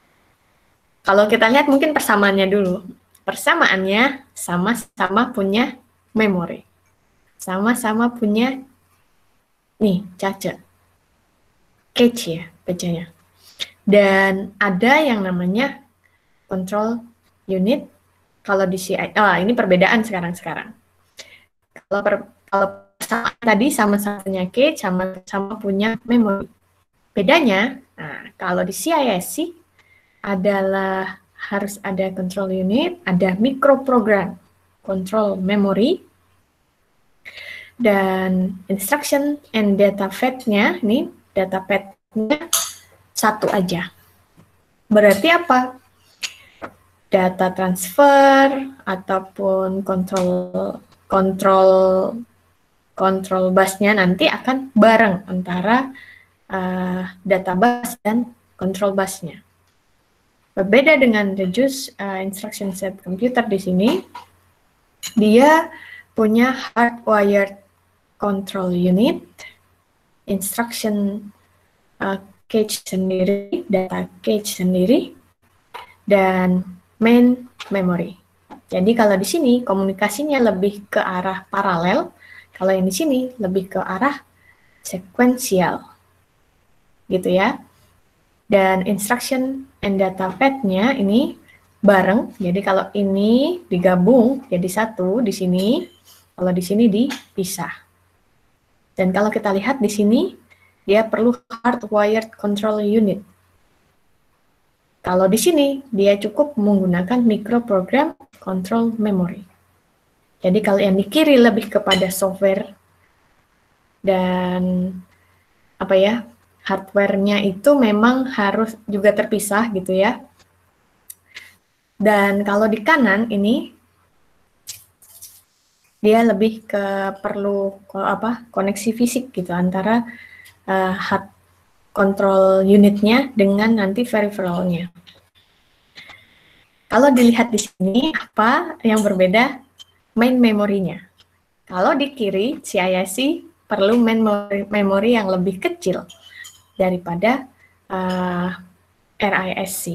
[SPEAKER 3] kalau kita lihat mungkin persamaannya dulu. Persamaannya sama-sama punya memori. Sama-sama punya, nih, cache. Cache ya, bacanya. Dan ada yang namanya control unit. Kalau di C I, oh ini perbedaan sekarang-sekarang. Kalau, per, kalau persamaan tadi sama-sama punya cache, sama-sama punya memori. Bedanya, nah, kalau di C I S C, adalah harus ada control unit, ada microprogram, control memory, dan instruction and data fed-nya, ini data fed-nya satu aja. Berarti apa? Data transfer ataupun control control control bus-nya nanti akan bareng antara uh, data bus dan control bus-nya. Berbeda dengan reduce uh, instruction set computer di sini, dia punya hardwired control unit, instruction uh, cache sendiri, data cache sendiri, dan main memory. Jadi kalau di sini komunikasinya lebih ke arah paralel, kalau yang di sini lebih ke arah sekuensial, gitu ya. Dan instruction and data fed-nya ini bareng. Jadi kalau ini digabung jadi satu di sini, kalau di sini dipisah. Dan kalau kita lihat di sini, dia perlu hardwired control unit. Kalau di sini, dia cukup menggunakan microprogram control memory. Jadi kalau yang di kiri lebih kepada software dan apa ya, hardware-nya itu memang harus juga terpisah gitu ya. Dan kalau di kanan ini dia lebih ke perlu apa koneksi fisik gitu antara uh, hard control unitnya dengan nanti peripheralnya. Kalau dilihat di sini apa yang berbeda? Main memorinya. Kalau di kiri C I S C perlu main memori yang lebih kecil daripada uh, R I S C.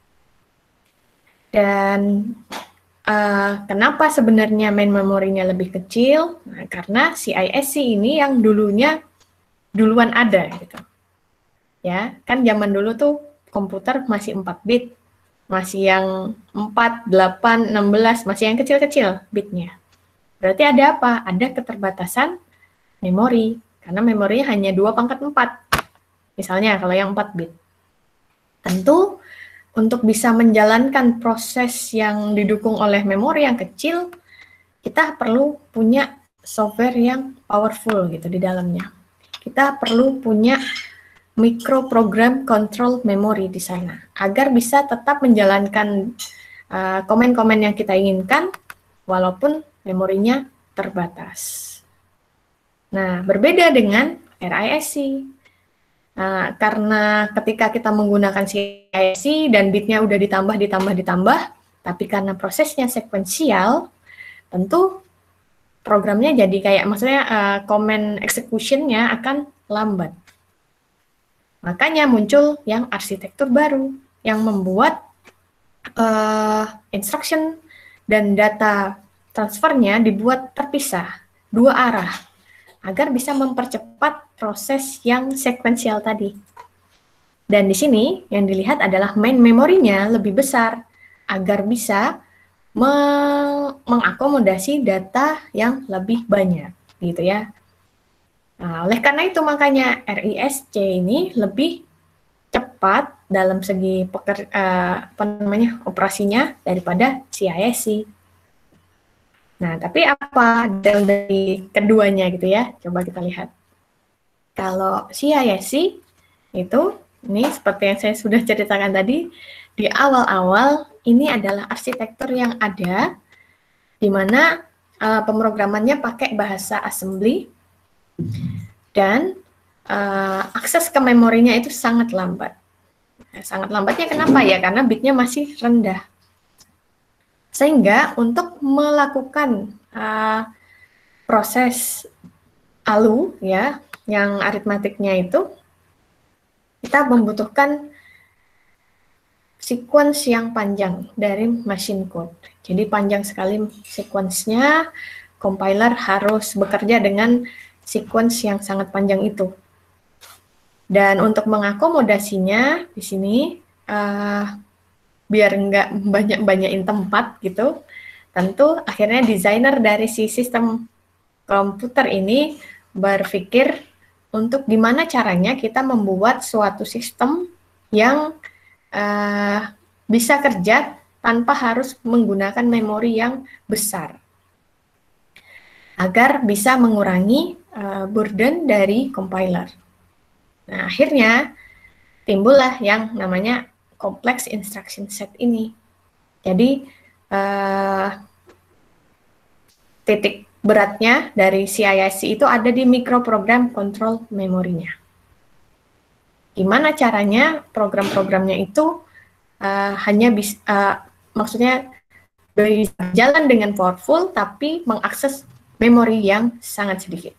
[SPEAKER 3] Dan uh, kenapa sebenarnya main memorinya lebih kecil? Nah, karena C I S C ini yang dulunya duluan ada gitu. Ya, kan zaman dulu tuh komputer masih empat bit, masih yang empat, delapan, enam belas, masih yang kecil-kecil bitnya. Berarti ada apa? Ada keterbatasan memori, karena memorinya hanya dua pangkat empat. Misalnya kalau yang empat bit. Tentu untuk bisa menjalankan proses yang didukung oleh memori yang kecil, kita perlu punya software yang powerful gitu di dalamnya. Kita perlu punya microprogram control memory di sana, agar bisa tetap menjalankan komen-komen uh, yang kita inginkan, walaupun memorinya terbatas. Nah, berbeda dengan R I S C. Nah, karena ketika kita menggunakan C I S C dan bitnya udah ditambah, ditambah, ditambah, tapi karena prosesnya sekuensial, tentu programnya jadi kayak, maksudnya uh, comment execution-nya akan lambat. Makanya muncul yang arsitektur baru, yang membuat uh, instruction dan data transfernya dibuat terpisah, dua arah, agar bisa mempercepat proses yang sekuensial tadi. Dan di sini yang dilihat adalah main memorinya lebih besar, agar bisa meng mengakomodasi data yang lebih banyak, gitu ya. Nah, oleh karena itu makanya R I S C ini lebih cepat dalam segi peker, uh, apa namanya, operasinya daripada C I S C. Nah, tapi apa dari keduanya gitu ya? Coba kita lihat. Kalau C I S C itu, ini seperti yang saya sudah ceritakan tadi, di awal-awal ini adalah arsitektur yang ada, di mana uh, pemrogramannya pakai bahasa assembly, dan uh, akses ke memorinya itu sangat lambat. Nah, sangat lambatnya kenapa ya? Karena bitnya masih rendah. Sehingga untuk melakukan uh, proses A L U ya, yang aritmatiknya itu, kita membutuhkan sequence yang panjang dari machine code. Jadi panjang sekali sequence-nya, compiler harus bekerja dengan sequence yang sangat panjang itu. Dan untuk mengakomodasinya di sini, uh, biar nggak banyak-banyakin tempat gitu, tentu akhirnya desainer dari si sistem komputer ini berpikir untuk gimana caranya kita membuat suatu sistem yang uh, bisa kerja tanpa harus menggunakan memori yang besar, agar bisa mengurangi uh, burden dari compiler. Nah, akhirnya timbullah yang namanya complex instruction set ini. Jadi uh, titik beratnya dari C I S C itu ada di microprogram control memorinya. Gimana caranya program-programnya itu uh, hanya bisa, uh, maksudnya berjalan dengan powerful, tapi mengakses memori yang sangat sedikit.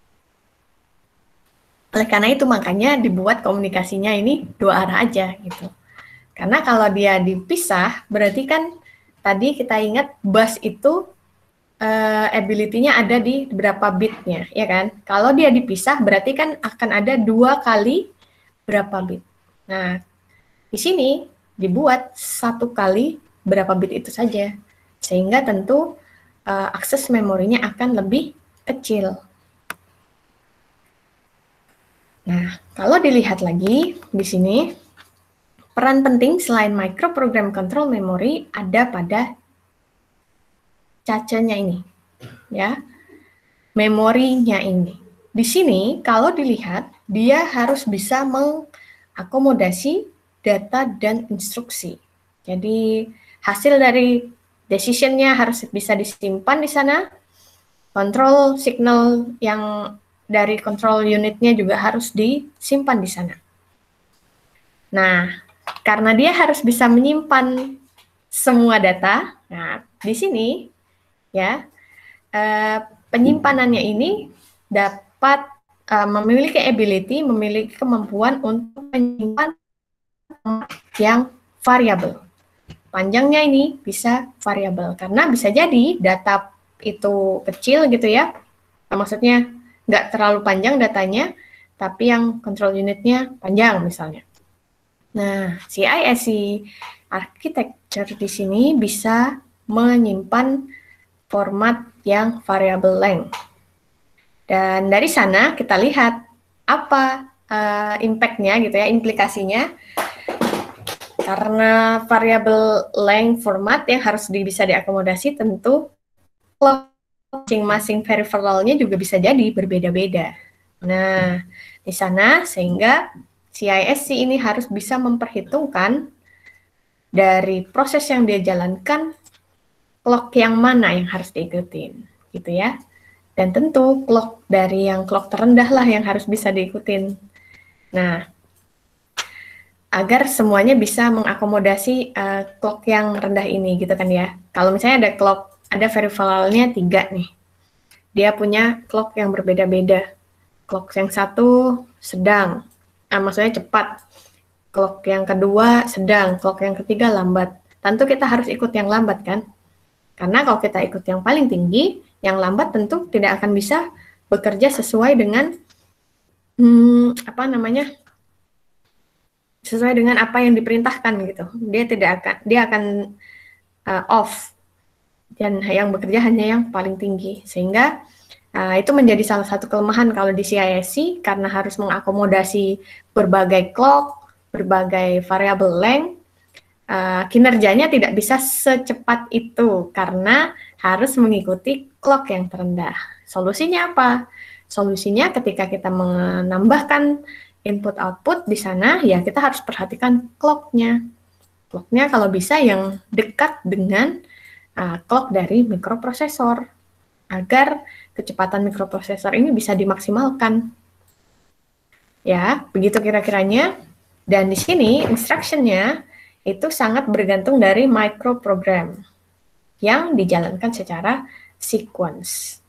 [SPEAKER 3] Oleh karena itu makanya dibuat komunikasinya ini dua arah aja gitu. Karena kalau dia dipisah, berarti kan tadi kita ingat bus itu uh, ability-nya ada di berapa bitnya, ya kan? Kalau dia dipisah, berarti kan akan ada dua kali berapa bit. Nah, di sini dibuat satu kali berapa bit itu saja, sehingga tentu uh, akses memorinya akan lebih kecil. Nah, kalau dilihat lagi di sini, peran penting selain microprogram control memory ada pada cacanya ini, ya, memorinya ini. Di sini kalau dilihat dia harus bisa mengakomodasi data dan instruksi. Jadi hasil dari decision-nya harus bisa disimpan di sana. Control signal yang dari control unit-nya juga harus disimpan di sana. Nah, karena dia harus bisa menyimpan semua data, nah di sini ya eh, penyimpanannya ini dapat eh, memiliki ability, memiliki kemampuan untuk menyimpan yang variabel. Panjangnya ini bisa variabel karena bisa jadi data itu kecil gitu ya, maksudnya nggak terlalu panjang datanya, tapi yang control unitnya panjang misalnya. Nah, C I S C architecture di sini bisa menyimpan format yang variable length. Dan dari sana kita lihat apa uh, impact-nya gitu ya, implikasinya. karena variabel length format yang harus di, bisa diakomodasi, tentu clock masing-masing peripheralnya juga bisa jadi berbeda-beda. Nah, di sana sehingga C I S C ini harus bisa memperhitungkan dari proses yang dia jalankan, clock yang mana yang harus diikutin, gitu ya. Dan tentu clock dari yang clock terendah lah yang harus bisa diikutin. Nah, agar semuanya bisa mengakomodasi uh, clock yang rendah ini gitu kan ya. Kalau misalnya ada clock, ada variabelnya tiga nih. Dia punya clock yang berbeda-beda. Clock yang satu sedang, ah, maksudnya cepat. Clock yang kedua sedang, clock yang ketiga lambat. Tentu kita harus ikut yang lambat kan. Karena kalau kita ikut yang paling tinggi, yang lambat tentu tidak akan bisa bekerja sesuai dengan hmm, apa namanya? sesuai dengan apa yang diperintahkan gitu. Dia tidak akan dia akan uh, off dan yang bekerja hanya yang paling tinggi. Sehingga uh, itu menjadi salah satu kelemahan kalau di C I S C karena harus mengakomodasi berbagai clock, berbagai variabel length, uh, kinerjanya tidak bisa secepat itu karena harus mengikuti clock yang terendah. Solusinya apa? Solusinya ketika kita menambahkan input-output di sana, ya kita harus perhatikan clock-nya. Clock-nya kalau bisa yang dekat dengan uh, clock dari mikroprosesor, agar kecepatan mikroprosesor ini bisa dimaksimalkan. Ya, begitu kira-kiranya. Dan di sini instruction-nya itu sangat bergantung dari microprogram yang dijalankan secara sequence.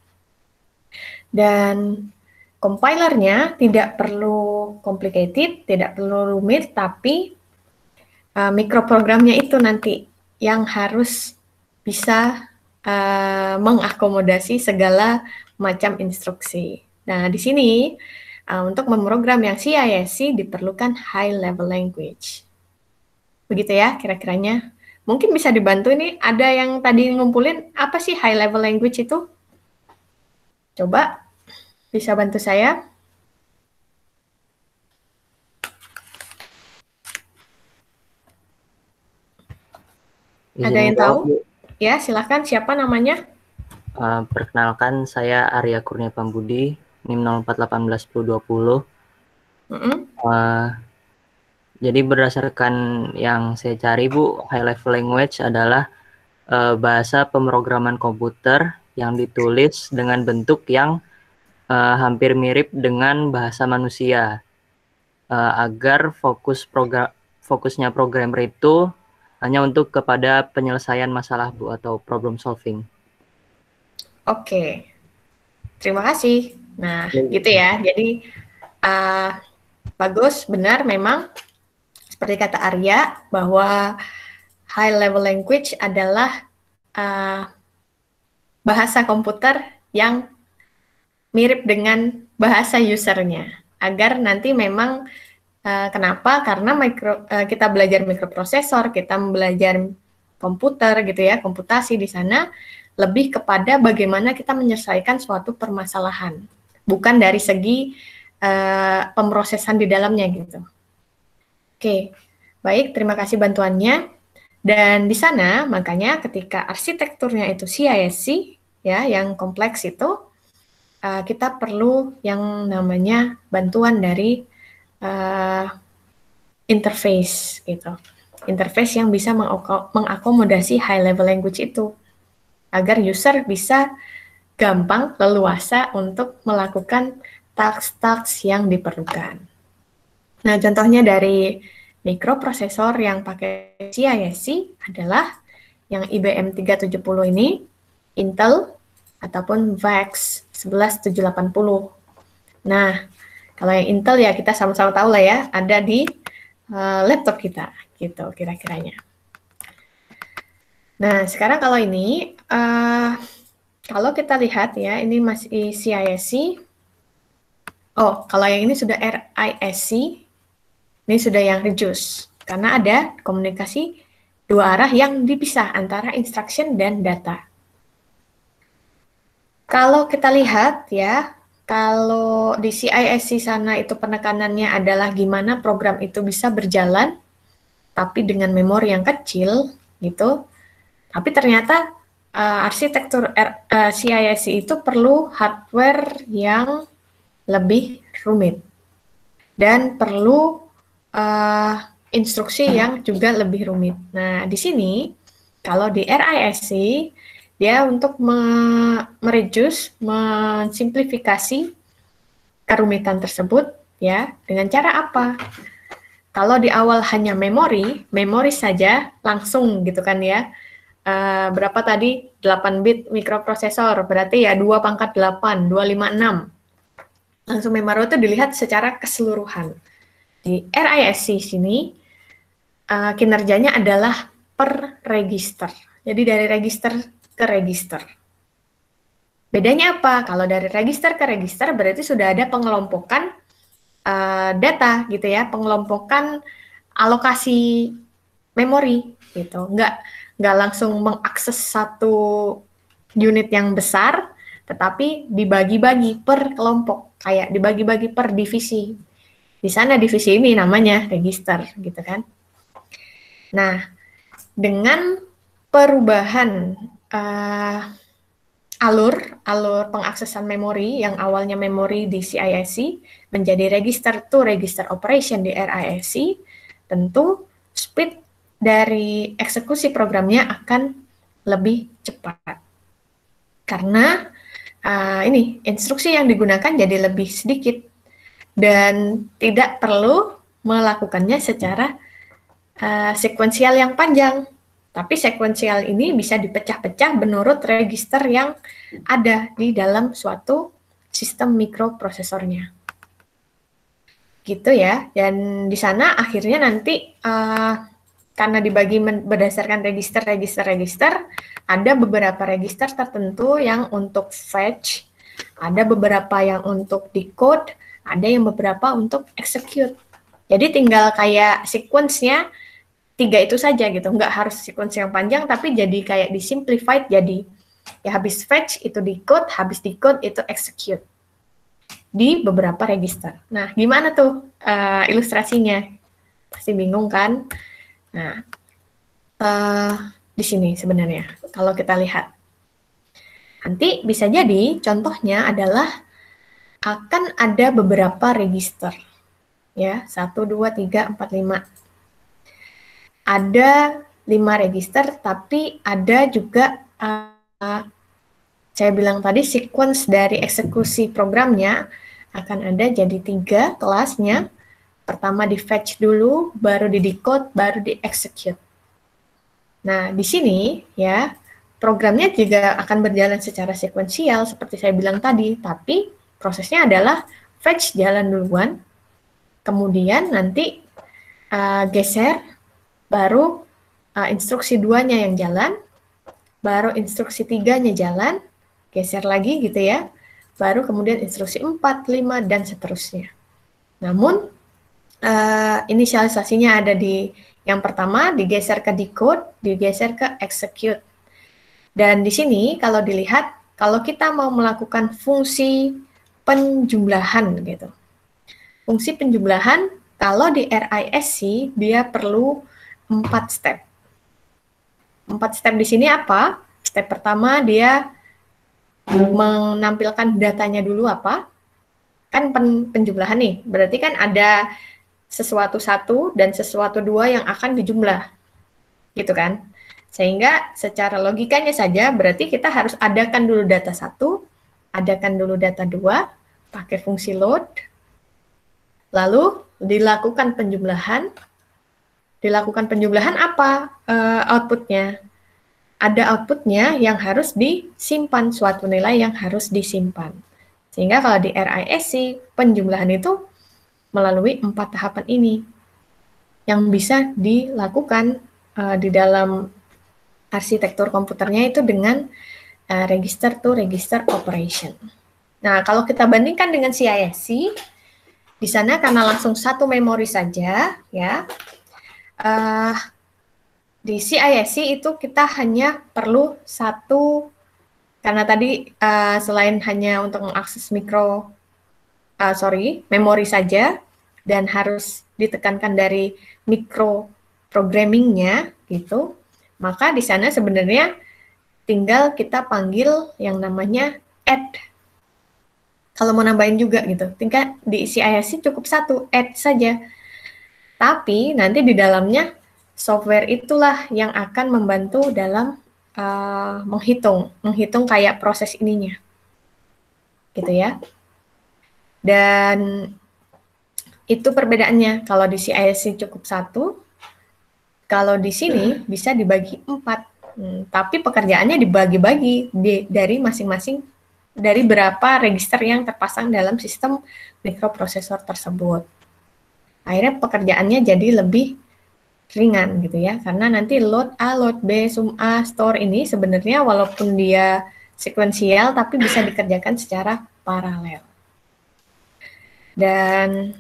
[SPEAKER 3] Dan compilernya tidak perlu complicated, tidak perlu rumit, tapi uh, mikroprogramnya itu nanti yang harus bisa uh, mengakomodasi segala macam instruksi. Nah, di sini uh, untuk memprogram yang C I S C diperlukan high level language. Begitu ya kira-kiranya. Mungkin bisa dibantu nih, ada yang tadi ngumpulin apa sih high level language itu? Coba bisa bantu saya? Ada yang tahu? Ya, silakan. Siapa namanya?
[SPEAKER 7] Uh, perkenalkan, saya Arya Kurnia Pambudi, NIM nol empat satu delapan satu nol dua nol. Mm -hmm. uh, jadi berdasarkan yang saya cari, Bu, high level language adalah uh, bahasa pemrograman komputer yang ditulis dengan bentuk yang Uh, hampir mirip dengan bahasa manusia, uh, agar fokus program fokusnya programmer itu hanya untuk kepada penyelesaian masalah, Bu, atau problem solving.
[SPEAKER 3] Oke, terima kasih. Nah, ya, gitu ya. Jadi uh, bagus, benar memang seperti kata Arya bahwa high level language adalah uh, bahasa komputer yang mirip dengan bahasa usernya, agar nanti memang uh, kenapa? Karena mikro, uh, kita belajar mikroprosesor, kita belajar komputer gitu ya, komputasi di sana lebih kepada bagaimana kita menyelesaikan suatu permasalahan, bukan dari segi uh, pemrosesan di dalamnya gitu. Oke, baik, terima kasih bantuannya. Dan di sana makanya ketika arsitekturnya itu C I S C ya, yang kompleks itu, Uh, kita perlu yang namanya bantuan dari uh, interface gitu. Interface yang bisa mengakomodasi high level language itu agar user bisa gampang, leluasa untuk melakukan tasks-tasks yang diperlukan. Nah, contohnya dari mikroprosesor yang pakai C I S C adalah yang I B M tiga tujuh nol ini, Intel ataupun V A X sebelas tujuh delapan nol. Nah, kalau yang Intel ya kita sama-sama tahu lah ya, ada di uh, laptop kita, gitu kira-kiranya. Nah, sekarang kalau ini, uh, kalau kita lihat ya, ini masih C I S C. Oh, kalau yang ini sudah R I S C, ini sudah yang reduce, karena ada komunikasi dua arah yang dipisah antara instruction dan data. Kalau kita lihat ya, kalau di C I S C sana itu penekanannya adalah gimana program itu bisa berjalan tapi dengan memori yang kecil gitu. Tapi ternyata uh, arsitektur uh, C I S C itu perlu hardware yang lebih rumit dan perlu uh, instruksi yang juga lebih rumit. Nah, di sini kalau di R I S C dia untuk mereduce, mensimplifikasi kerumitan tersebut ya dengan cara apa? Kalau di awal hanya memori, memori saja langsung gitu kan ya. Uh, berapa tadi? delapan bit mikroprosesor, berarti ya dua pangkat delapan, dua ratus lima puluh enam. Langsung memori itu dilihat secara keseluruhan. Di R I S C sini, uh, kinerjanya adalah per register. Jadi dari register ke register. Bedanya apa? Kalau dari register ke register berarti sudah ada pengelompokan uh, data gitu ya, pengelompokan alokasi memori gitu. Enggak nggak langsung mengakses satu unit yang besar, tetapi dibagi-bagi per kelompok, kayak dibagi-bagi per divisi. Di sana divisi ini namanya register gitu kan. Nah, dengan perubahan uh, alur alur pengaksesan memori yang awalnya memori di C I S C menjadi register to register operation di R I S C, tentu speed dari eksekusi programnya akan lebih cepat karena uh, ini instruksi yang digunakan jadi lebih sedikit dan tidak perlu melakukannya secara uh, sekuensial yang panjang. Tapi sekuensial ini bisa dipecah-pecah menurut register yang ada di dalam suatu sistem mikroprosesornya. Gitu ya. Dan di sana akhirnya nanti uh, karena dibagi berdasarkan register-register-register, ada beberapa register tertentu yang untuk fetch, ada beberapa yang untuk decode, ada yang beberapa untuk execute. Jadi tinggal kayak sequence-nya tiga itu saja gitu, nggak harus sequence yang panjang, tapi jadi kayak disimplified, jadi ya habis fetch itu decode, habis decode itu execute di beberapa register. Nah, gimana tuh uh, ilustrasinya? Pasti bingung kan? Nah, uh, di sini sebenarnya kalau kita lihat, nanti bisa jadi contohnya adalah akan ada beberapa register, ya satu, dua, tiga, empat, lima. Ada lima register, tapi ada juga uh, saya bilang tadi sequence dari eksekusi programnya akan ada jadi tiga kelasnya. Pertama di fetch dulu, baru di decode, baru di execute. Nah di sini ya programnya juga akan berjalan secara sekuensial seperti saya bilang tadi, tapi prosesnya adalah fetch jalan duluan, kemudian nanti uh, geser. Baru uh, instruksi duanya yang jalan, baru instruksi tiganya jalan, geser lagi gitu ya, baru kemudian instruksi empat, lima, dan seterusnya. Namun, uh, inisialisasinya ada di yang pertama, digeser ke decode, digeser ke execute. Dan di sini kalau dilihat, kalau kita mau melakukan fungsi penjumlahan gitu. Fungsi penjumlahan, kalau di R I S C, dia perlu empat step. Empat step di sini apa? Step pertama dia menampilkan datanya dulu apa? Kan pen, penjumlahan nih, berarti kan ada sesuatu satu dan sesuatu dua yang akan dijumlah, gitu kan? Sehingga secara logikanya saja berarti kita harus adakan dulu data satu, adakan dulu data dua, pakai fungsi load, lalu dilakukan penjumlahan. Dilakukan penjumlahan apa uh, outputnya? Ada outputnya yang harus disimpan, suatu nilai yang harus disimpan. Sehingga kalau di R I S C, penjumlahan itu melalui empat tahapan ini yang bisa dilakukan uh, di dalam arsitektur komputernya itu dengan uh, register to register operation. Nah, kalau kita bandingkan dengan C I S C, di sana karena langsung satu memori saja, ya, Uh, di C I S C itu kita hanya perlu satu, karena tadi uh, selain hanya untuk mengakses mikro, uh, sorry, memori saja, dan harus ditekankan dari mikro programmingnya gitu, maka di sana sebenarnya tinggal kita panggil yang namanya add. Kalau mau nambahin juga gitu, tingkat di C I S C cukup satu, add saja. Tapi nanti di dalamnya software itulah yang akan membantu dalam uh, menghitung, menghitung kayak proses ininya, gitu ya. Dan itu perbedaannya. Kalau di C I S C cukup satu, kalau di sini bisa dibagi empat. Hmm, tapi pekerjaannya dibagi-bagi di, dari masing-masing, dari berapa register yang terpasang dalam sistem mikroprosesor tersebut. Akhirnya pekerjaannya jadi lebih ringan gitu ya, karena nanti load A, load B, sum A, store ini sebenarnya walaupun dia sekuensial, tapi bisa dikerjakan secara paralel. Dan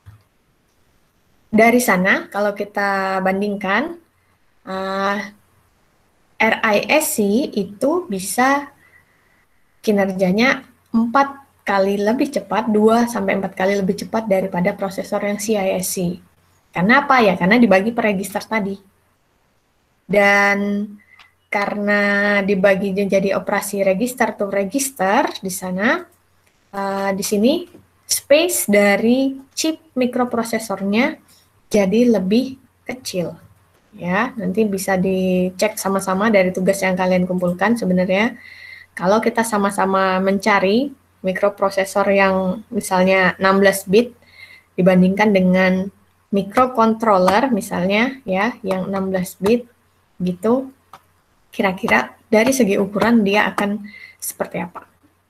[SPEAKER 3] dari sana, kalau kita bandingkan, uh, R I S C itu bisa kinerjanya empat kali lebih cepat, dua sampai empat kali lebih cepat daripada prosesor yang C I S C. Karena apa ya? Karena dibagi per register tadi. Dan karena dibagi jadi operasi register to register di sana, uh, di sini space dari chip mikroprosesornya jadi lebih kecil. Ya, nanti bisa dicek sama-sama dari tugas yang kalian kumpulkan sebenarnya. Kalau kita sama-sama mencari mikroprosesor yang misalnya enam belas bit dibandingkan dengan microcontroller misalnya ya yang enam belas bit gitu, kira-kira dari segi ukuran dia akan seperti apa.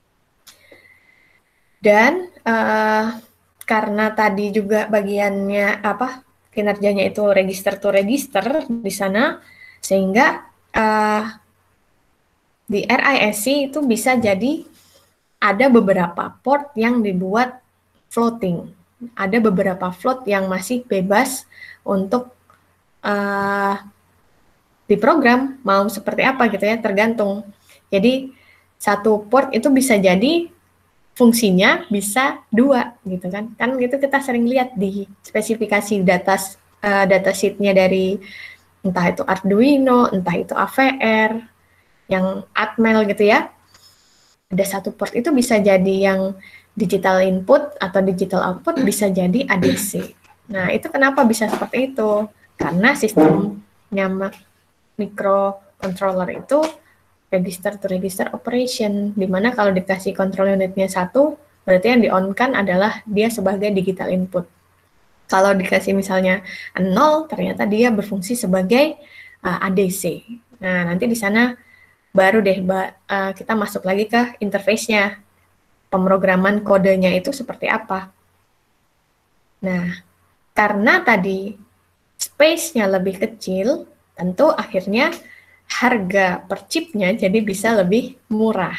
[SPEAKER 3] Dan uh, karena tadi juga bagiannya apa kinerjanya itu register to register di sana, sehingga uh, di R I S C itu bisa jadi ada beberapa port yang dibuat floating, ada beberapa float yang masih bebas untuk uh, diprogram mau seperti apa gitu ya, tergantung. Jadi satu port itu bisa jadi fungsinya bisa dua gitu kan, kan gitu kita sering lihat di spesifikasi data uh, datasheetnya dari entah itu Arduino, entah itu A V R, yang Atmel gitu ya. Ada satu port itu bisa jadi yang digital input atau digital output, bisa jadi A D C. Nah, itu kenapa bisa seperti itu? Karena sistemnya microcontroller itu register to register operation, di mana kalau dikasih control unitnya satu, berarti yang di-on-kan adalah dia sebagai digital input. Kalau dikasih misalnya nol, ternyata dia berfungsi sebagai uh, A D C. Nah, nanti di sana baru deh uh, kita masuk lagi ke interface-nya. Pemrograman kodenya itu seperti apa. Nah, karena tadi space-nya lebih kecil, tentu akhirnya harga per chipnya jadi bisa lebih murah.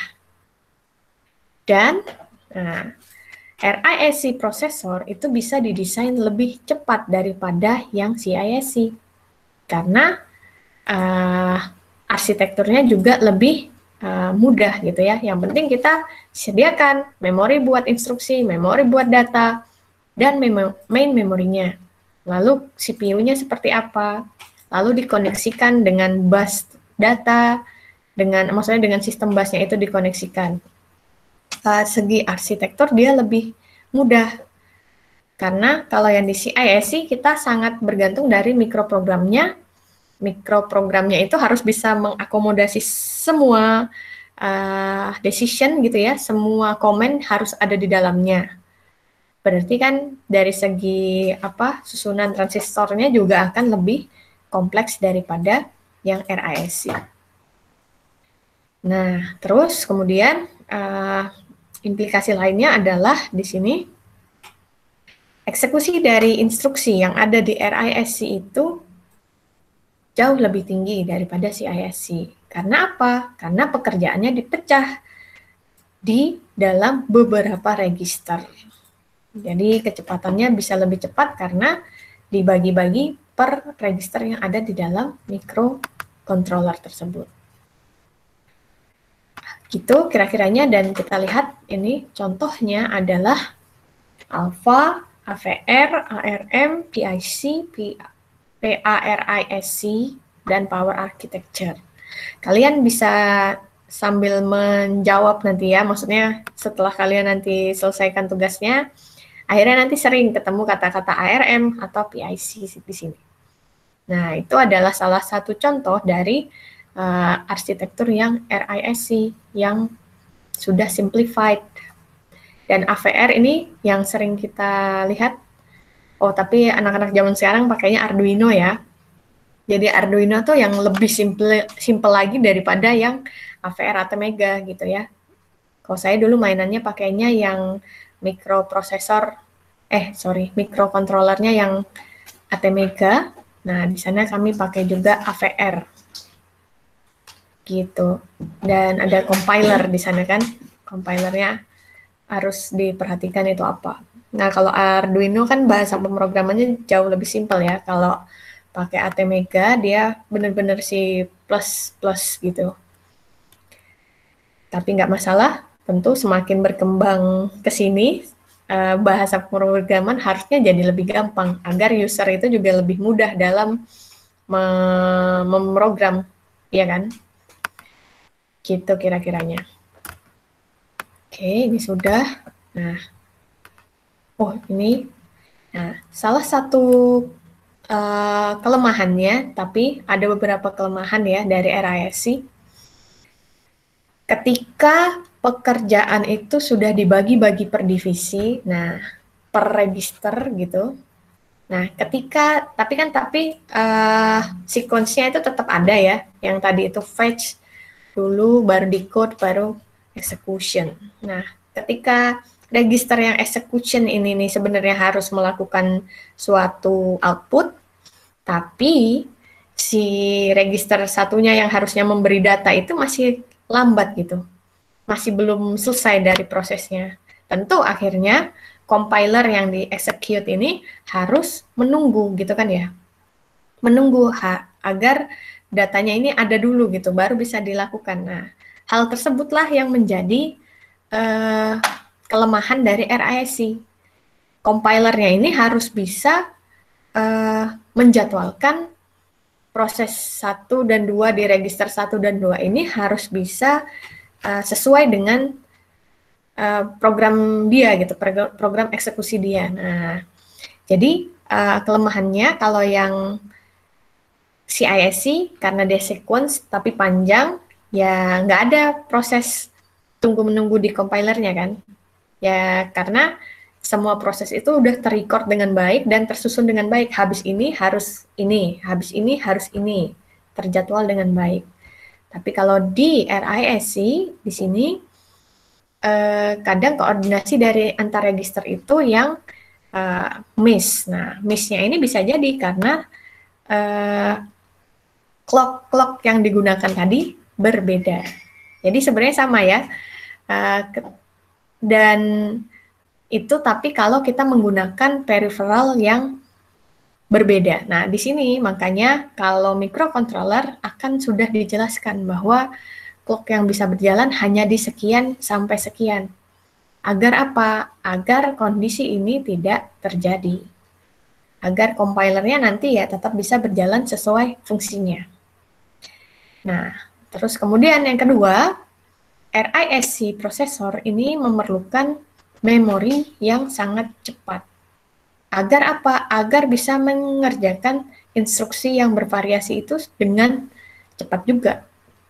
[SPEAKER 3] Dan nah, R I S C prosesor itu bisa didesain lebih cepat daripada yang C I S C. Karena uh, arsitekturnya juga lebih uh, mudah gitu ya. Yang penting kita sediakan memori buat instruksi, memori buat data, dan mem main memorinya. Lalu C P U-nya seperti apa? Lalu dikoneksikan dengan bus data, dengan maksudnya dengan sistem busnya itu dikoneksikan. Uh, segi arsitektur dia lebih mudah. Karena kalau yang di C I S C kita sangat bergantung dari mikroprogramnya. Mikroprogramnya itu harus bisa mengakomodasi semua uh, decision gitu ya, semua komen harus ada di dalamnya. Berarti kan dari segi apa susunan transistornya juga akan lebih kompleks daripada yang R I S C. Nah, terus kemudian uh, implikasi lainnya adalah di sini eksekusi dari instruksi yang ada di R I S C itu jauh lebih tinggi daripada C I S C. Karena apa? Karena pekerjaannya dipecah di dalam beberapa register. Jadi kecepatannya bisa lebih cepat karena dibagi-bagi per register yang ada di dalam microcontroller tersebut. Gitu kira-kiranya, dan kita lihat ini contohnya adalah Alpha, A V R, A R M, P I C, P P A R I S C, dan Power Architecture. Kalian bisa sambil menjawab nanti ya, maksudnya setelah kalian nanti selesaikan tugasnya, akhirnya nanti sering ketemu kata-kata A R M atau P I C di sini. Nah, itu adalah salah satu contoh dari uh, arsitektur yang R I S C yang sudah simplified. Dan A V R ini yang sering kita lihat, oh tapi anak-anak zaman sekarang pakainya Arduino ya. Jadi Arduino tuh yang lebih simple, simple lagi daripada yang A V R Atmega gitu ya. Kalau saya dulu mainannya pakainya yang mikroprosesor, eh sorry, mikrokontrolernya yang Atmega. Nah, di sana kami pakai juga A V R. Gitu. Dan ada compiler di sana kan. Compilernya harus diperhatikan itu apa. Nah, kalau Arduino kan bahasa pemrogramannya jauh lebih simpel ya. Kalau pakai Atmega dia benar-benar si plus plus gitu. Tapi nggak masalah, tentu semakin berkembang ke sini, eh, bahasa pemrograman harusnya jadi lebih gampang agar user itu juga lebih mudah dalam mem memprogram, ya kan? Gitu kira-kiranya. Oke, ini sudah. Nah, oh ini, nah salah satu uh, kelemahannya, tapi ada beberapa kelemahan ya dari R I S C. Ketika pekerjaan itu sudah dibagi-bagi per divisi, nah per register gitu. Nah, ketika tapi kan tapi uh, sequence-nya itu tetap ada ya. Yang tadi itu fetch dulu, baru decode, baru execution. Nah, ketika register yang execution ini nih sebenarnya harus melakukan suatu output, tapi si register satunya yang harusnya memberi data itu masih lambat gitu, masih belum selesai dari prosesnya. Tentu akhirnya compiler yang di-execute ini harus menunggu gitu kan ya, menunggu ha, agar datanya ini ada dulu gitu, baru bisa dilakukan. Nah, hal tersebutlah yang menjadi uh, kelemahan dari R I S C. Compilernya ini harus bisa uh, menjadwalkan proses satu dan dua di register satu dan dua ini harus bisa uh, sesuai dengan uh, program dia gitu, program eksekusi dia. Nah, jadi uh, kelemahannya kalau yang C I S C karena dia sequence tapi panjang, ya nggak ada proses tunggu-menunggu di compilernya kan. Ya karena semua proses itu udah terrecord dengan baik dan tersusun dengan baik. Habis ini harus ini, habis ini harus ini, terjadwal dengan baik. Tapi kalau di R I S C di sini eh, kadang koordinasi dari antar register itu yang eh, miss. Nah, miss-nya ini bisa jadi karena eh, clock-clock yang digunakan tadi berbeda. Jadi sebenarnya sama ya. Uh, dan itu tapi kalau kita menggunakan peripheral yang berbeda. Nah, di sini makanya kalau microcontroller akan sudah dijelaskan bahwa clock yang bisa berjalan hanya di sekian sampai sekian. Agar apa? Agar kondisi ini tidak terjadi. Agar compilernya nanti ya tetap bisa berjalan sesuai fungsinya. Nah, terus kemudian yang kedua, R I S C prosesor ini memerlukan memori yang sangat cepat. Agar apa? Agar bisa mengerjakan instruksi yang bervariasi itu dengan cepat juga.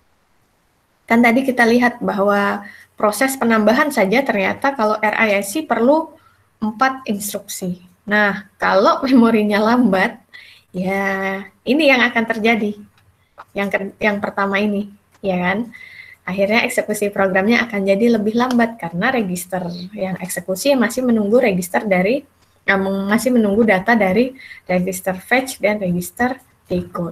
[SPEAKER 3] Kan tadi kita lihat bahwa proses penambahan saja ternyata kalau R I S C perlu empat instruksi. Nah, kalau memorinya lambat, ya ini yang akan terjadi. Yang ke, yang pertama ini, ya kan? Akhirnya eksekusi programnya akan jadi lebih lambat karena register yang eksekusi masih menunggu register dari eh, masih menunggu data dari register fetch dan register decode.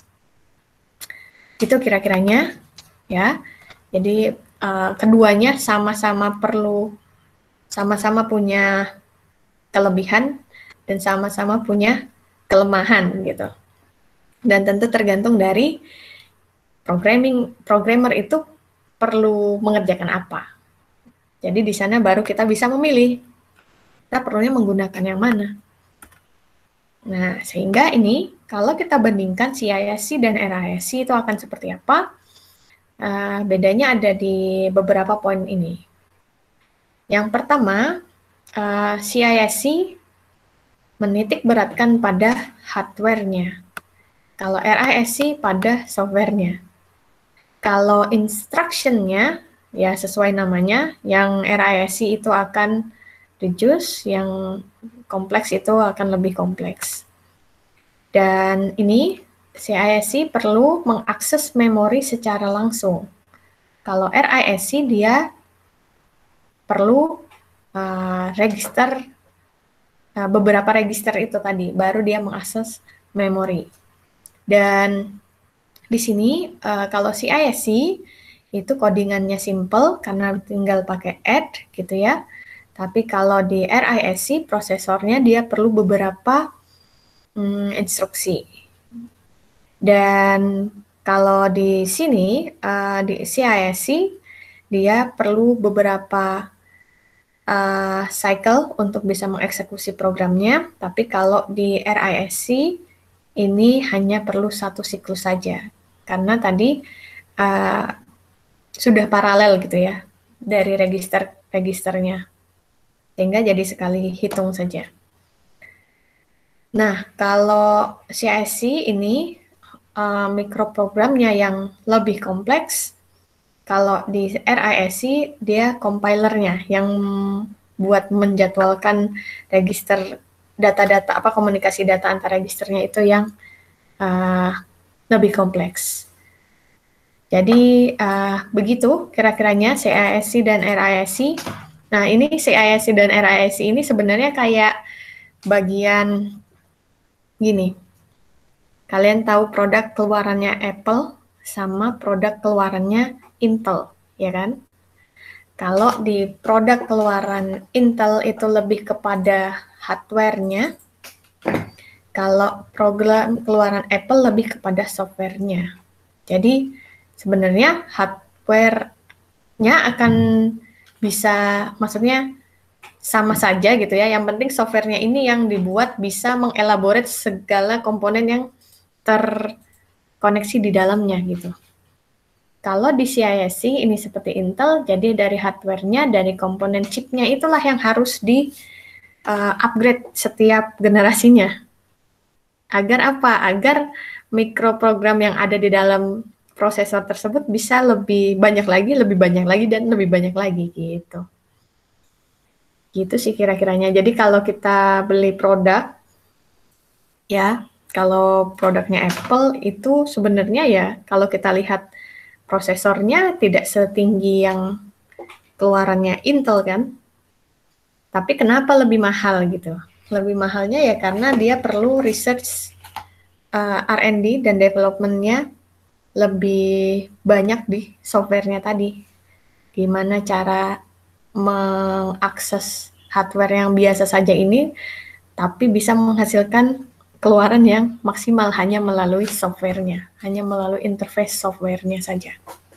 [SPEAKER 3] Itu kira-kiranya ya. Jadi uh, keduanya sama-sama perlu sama-sama punya kelebihan dan sama-sama punya kelemahan gitu. Dan tentu tergantung dari programming programmer itu perlu mengerjakan apa. Jadi di sana baru kita bisa memilih kita perlunya menggunakan yang mana. Nah, sehingga ini kalau kita bandingkan C I S C dan R I S C itu akan seperti apa? Uh, bedanya ada di beberapa poin ini. Yang pertama, uh, C I S C menitik beratkan pada hardware-nya. Kalau R I S C pada software-nya. Kalau instruction-nya, ya sesuai namanya, yang R I S C itu akan reduce, yang kompleks itu akan lebih kompleks. Dan ini C I S C perlu mengakses memori secara langsung. Kalau R I S C dia perlu uh, register, uh, beberapa register itu tadi, baru dia mengakses memori. Dan di sini uh, kalau C I S C itu codingannya simple karena tinggal pakai add gitu ya. Tapi kalau di R I S C prosesornya dia perlu beberapa hmm, instruksi. Dan kalau di sini uh, di C I S C dia perlu beberapa uh, cycle untuk bisa mengeksekusi programnya. Tapi kalau di R I S C ini hanya perlu satu siklus saja. Karena tadi uh, sudah paralel gitu ya dari register-registernya. Sehingga jadi sekali hitung saja. Nah, kalau C I S C ini uh, mikroprogramnya yang lebih kompleks. Kalau di R I S C dia compilernya yang buat menjadwalkan register data-data apa komunikasi data antar registernya itu yang uh, lebih kompleks. Jadi uh, begitu kira-kiranya C I S C dan R I S C. Nah, ini C I S C dan R I S C ini sebenarnya kayak bagian gini. Kalian tahu produk keluarannya Apple sama produk keluarannya Intel, ya kan? Kalau di produk keluaran Intel itu lebih kepada hardware-nya, kalau program keluaran Apple lebih kepada software-nya. Jadi sebenarnya hardware-nya akan bisa, maksudnya sama saja gitu ya. Yang penting software-nya ini yang dibuat bisa mengelaborate segala komponen yang terkoneksi di dalamnya gitu. Kalau di C I S C ini seperti Intel, jadi dari hardware-nya, dari komponen chip-nya itulah yang harus di uh, upgrade setiap generasinya. Agar apa? Agar mikroprogram yang ada di dalam prosesor tersebut bisa lebih banyak lagi, lebih banyak lagi, dan lebih banyak lagi gitu. Gitu sih kira-kiranya. Jadi kalau kita beli produk, ya kalau produknya Apple itu sebenarnya ya kalau kita lihat prosesornya tidak setinggi yang keluarannya Intel kan. Tapi kenapa lebih mahal gitu? Lebih mahalnya ya karena dia perlu research uh, R and D dan development-nya lebih banyak di software-nya tadi. Gimana cara mengakses hardware yang biasa saja ini, tapi bisa menghasilkan keluaran yang maksimal hanya melalui software-nya, hanya melalui interface software-nya saja.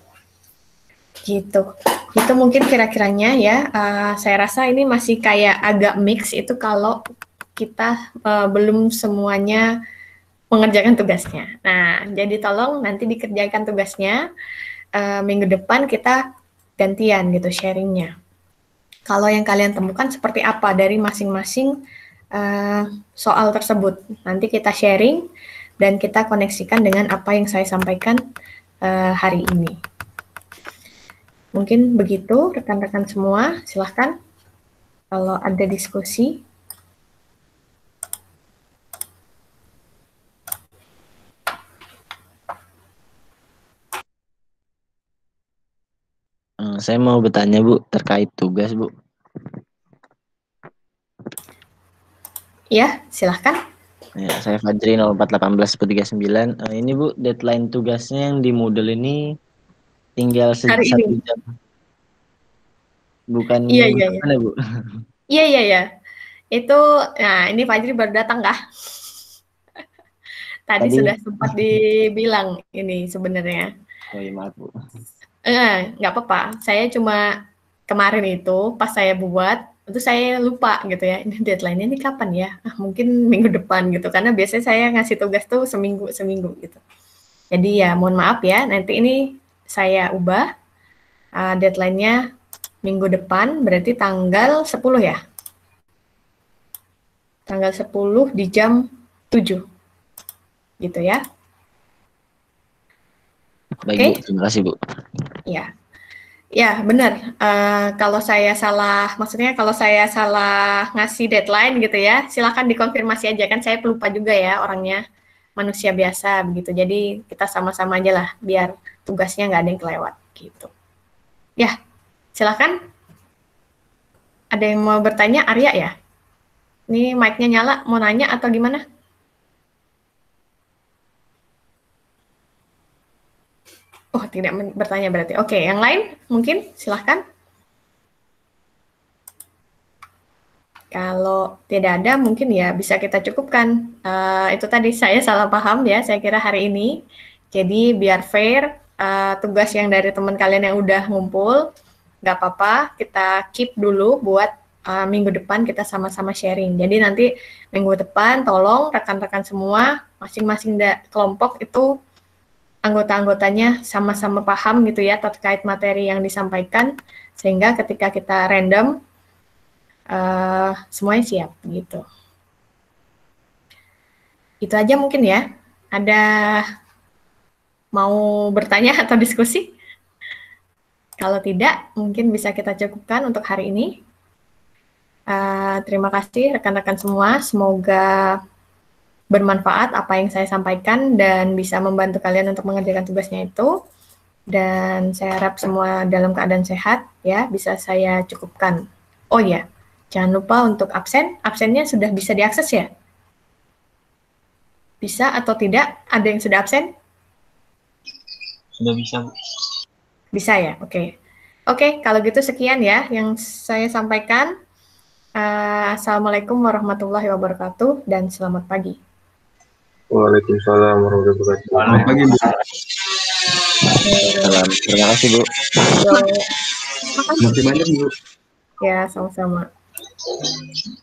[SPEAKER 3] Gitu. Itu mungkin kira-kiranya ya. Uh, saya rasa ini masih kayak agak mix itu kalau kita uh, belum semuanya mengerjakan tugasnya. Nah, jadi tolong nanti dikerjakan tugasnya. Uh, minggu depan kita gantian gitu sharingnya. Kalau yang kalian temukan seperti apa dari masing-masing uh, soal tersebut. Nanti kita sharing dan kita koneksikan dengan apa yang saya sampaikan uh, hari ini. Mungkin begitu rekan-rekan semua. Silahkan kalau ada diskusi.
[SPEAKER 6] Saya mau bertanya Bu terkait tugas Bu.
[SPEAKER 3] Ya, silahkan.
[SPEAKER 6] Ya, saya Fajri nol empat satu delapan tiga sembilan. Uh, ini Bu, deadline tugasnya yang di Moodle ini tinggal se
[SPEAKER 3] Hari
[SPEAKER 6] satu
[SPEAKER 3] ini.
[SPEAKER 6] jam. Bukan
[SPEAKER 3] iya, iya, iya.
[SPEAKER 6] mana Bu?
[SPEAKER 3] Iya, iya, iya. Itu, nah ini Fajri baru datang kah? Tadi, Tadi sudah sempat dibilang ini sebenarnya.
[SPEAKER 6] Oh iya, maaf Bu.
[SPEAKER 3] Eh, nggak apa-apa. Saya cuma kemarin itu pas saya buat itu saya lupa gitu ya, ini deadline-nya ini kapan ya? Ah, mungkin minggu depan gitu, karena biasanya saya ngasih tugas tuh seminggu-seminggu gitu. Jadi ya mohon maaf ya, nanti ini saya ubah uh, deadline-nya minggu depan, berarti tanggal sepuluh ya? Tanggal sepuluh di jam tujuh. Gitu ya.
[SPEAKER 6] Baik,
[SPEAKER 3] Oke?
[SPEAKER 6] Bu. Terima kasih, Bu.
[SPEAKER 3] Ya. Ya, benar. Uh, kalau saya salah, maksudnya kalau saya salah ngasih deadline gitu ya, silakan dikonfirmasi aja. Kan saya pelupa juga ya orangnya, manusia biasa begitu. Jadi kita sama-sama aja lah, biar tugasnya nggak ada yang kelewat gitu. Ya, silakan. Ada yang mau bertanya? Arya ya? Ini mic-nya nyala, mau nanya atau gimana? Oh, tidak bertanya berarti. Oke, yang lain mungkin silahkan. Kalau tidak ada, mungkin ya bisa kita cukupkan. Uh, itu tadi saya salah paham ya, saya kira hari ini. Jadi biar fair, uh, tugas yang dari teman kalian yang udah ngumpul, nggak apa-apa, kita keep dulu buat uh, minggu depan kita sama-sama sharing. Jadi nanti minggu depan tolong rekan-rekan semua, masing-masing kelompok itu anggota-anggotanya sama-sama paham gitu ya terkait materi yang disampaikan, sehingga ketika kita random uh, semuanya siap gitu. Itu aja mungkin ya. Ada mau bertanya atau diskusi? Kalau tidak, mungkin bisa kita cukupkan untuk hari ini. Uh, terima kasih rekan-rekan semua. Semoga bermanfaat apa yang saya sampaikan dan bisa membantu kalian untuk mengerjakan tugasnya itu. Dan saya harap semua dalam keadaan sehat ya, bisa saya cukupkan. Oh ya, jangan lupa untuk absen. Absennya sudah bisa diakses ya? Bisa atau tidak? Ada yang sudah absen?
[SPEAKER 2] Sudah bisa.
[SPEAKER 3] Bisa ya, oke. Okay. Oke, okay, kalau gitu sekian ya yang saya sampaikan. Uh, Assalamualaikum warahmatullahi wabarakatuh dan selamat pagi.
[SPEAKER 8] Waalaikumsalam warahmatullahi wabarakatuh.
[SPEAKER 2] Selamat pagi, Bu.
[SPEAKER 6] Salam. Terima kasih, Bu.
[SPEAKER 3] Yo.
[SPEAKER 2] Terima kasih banyak, Bu.
[SPEAKER 3] Ya, sama-sama.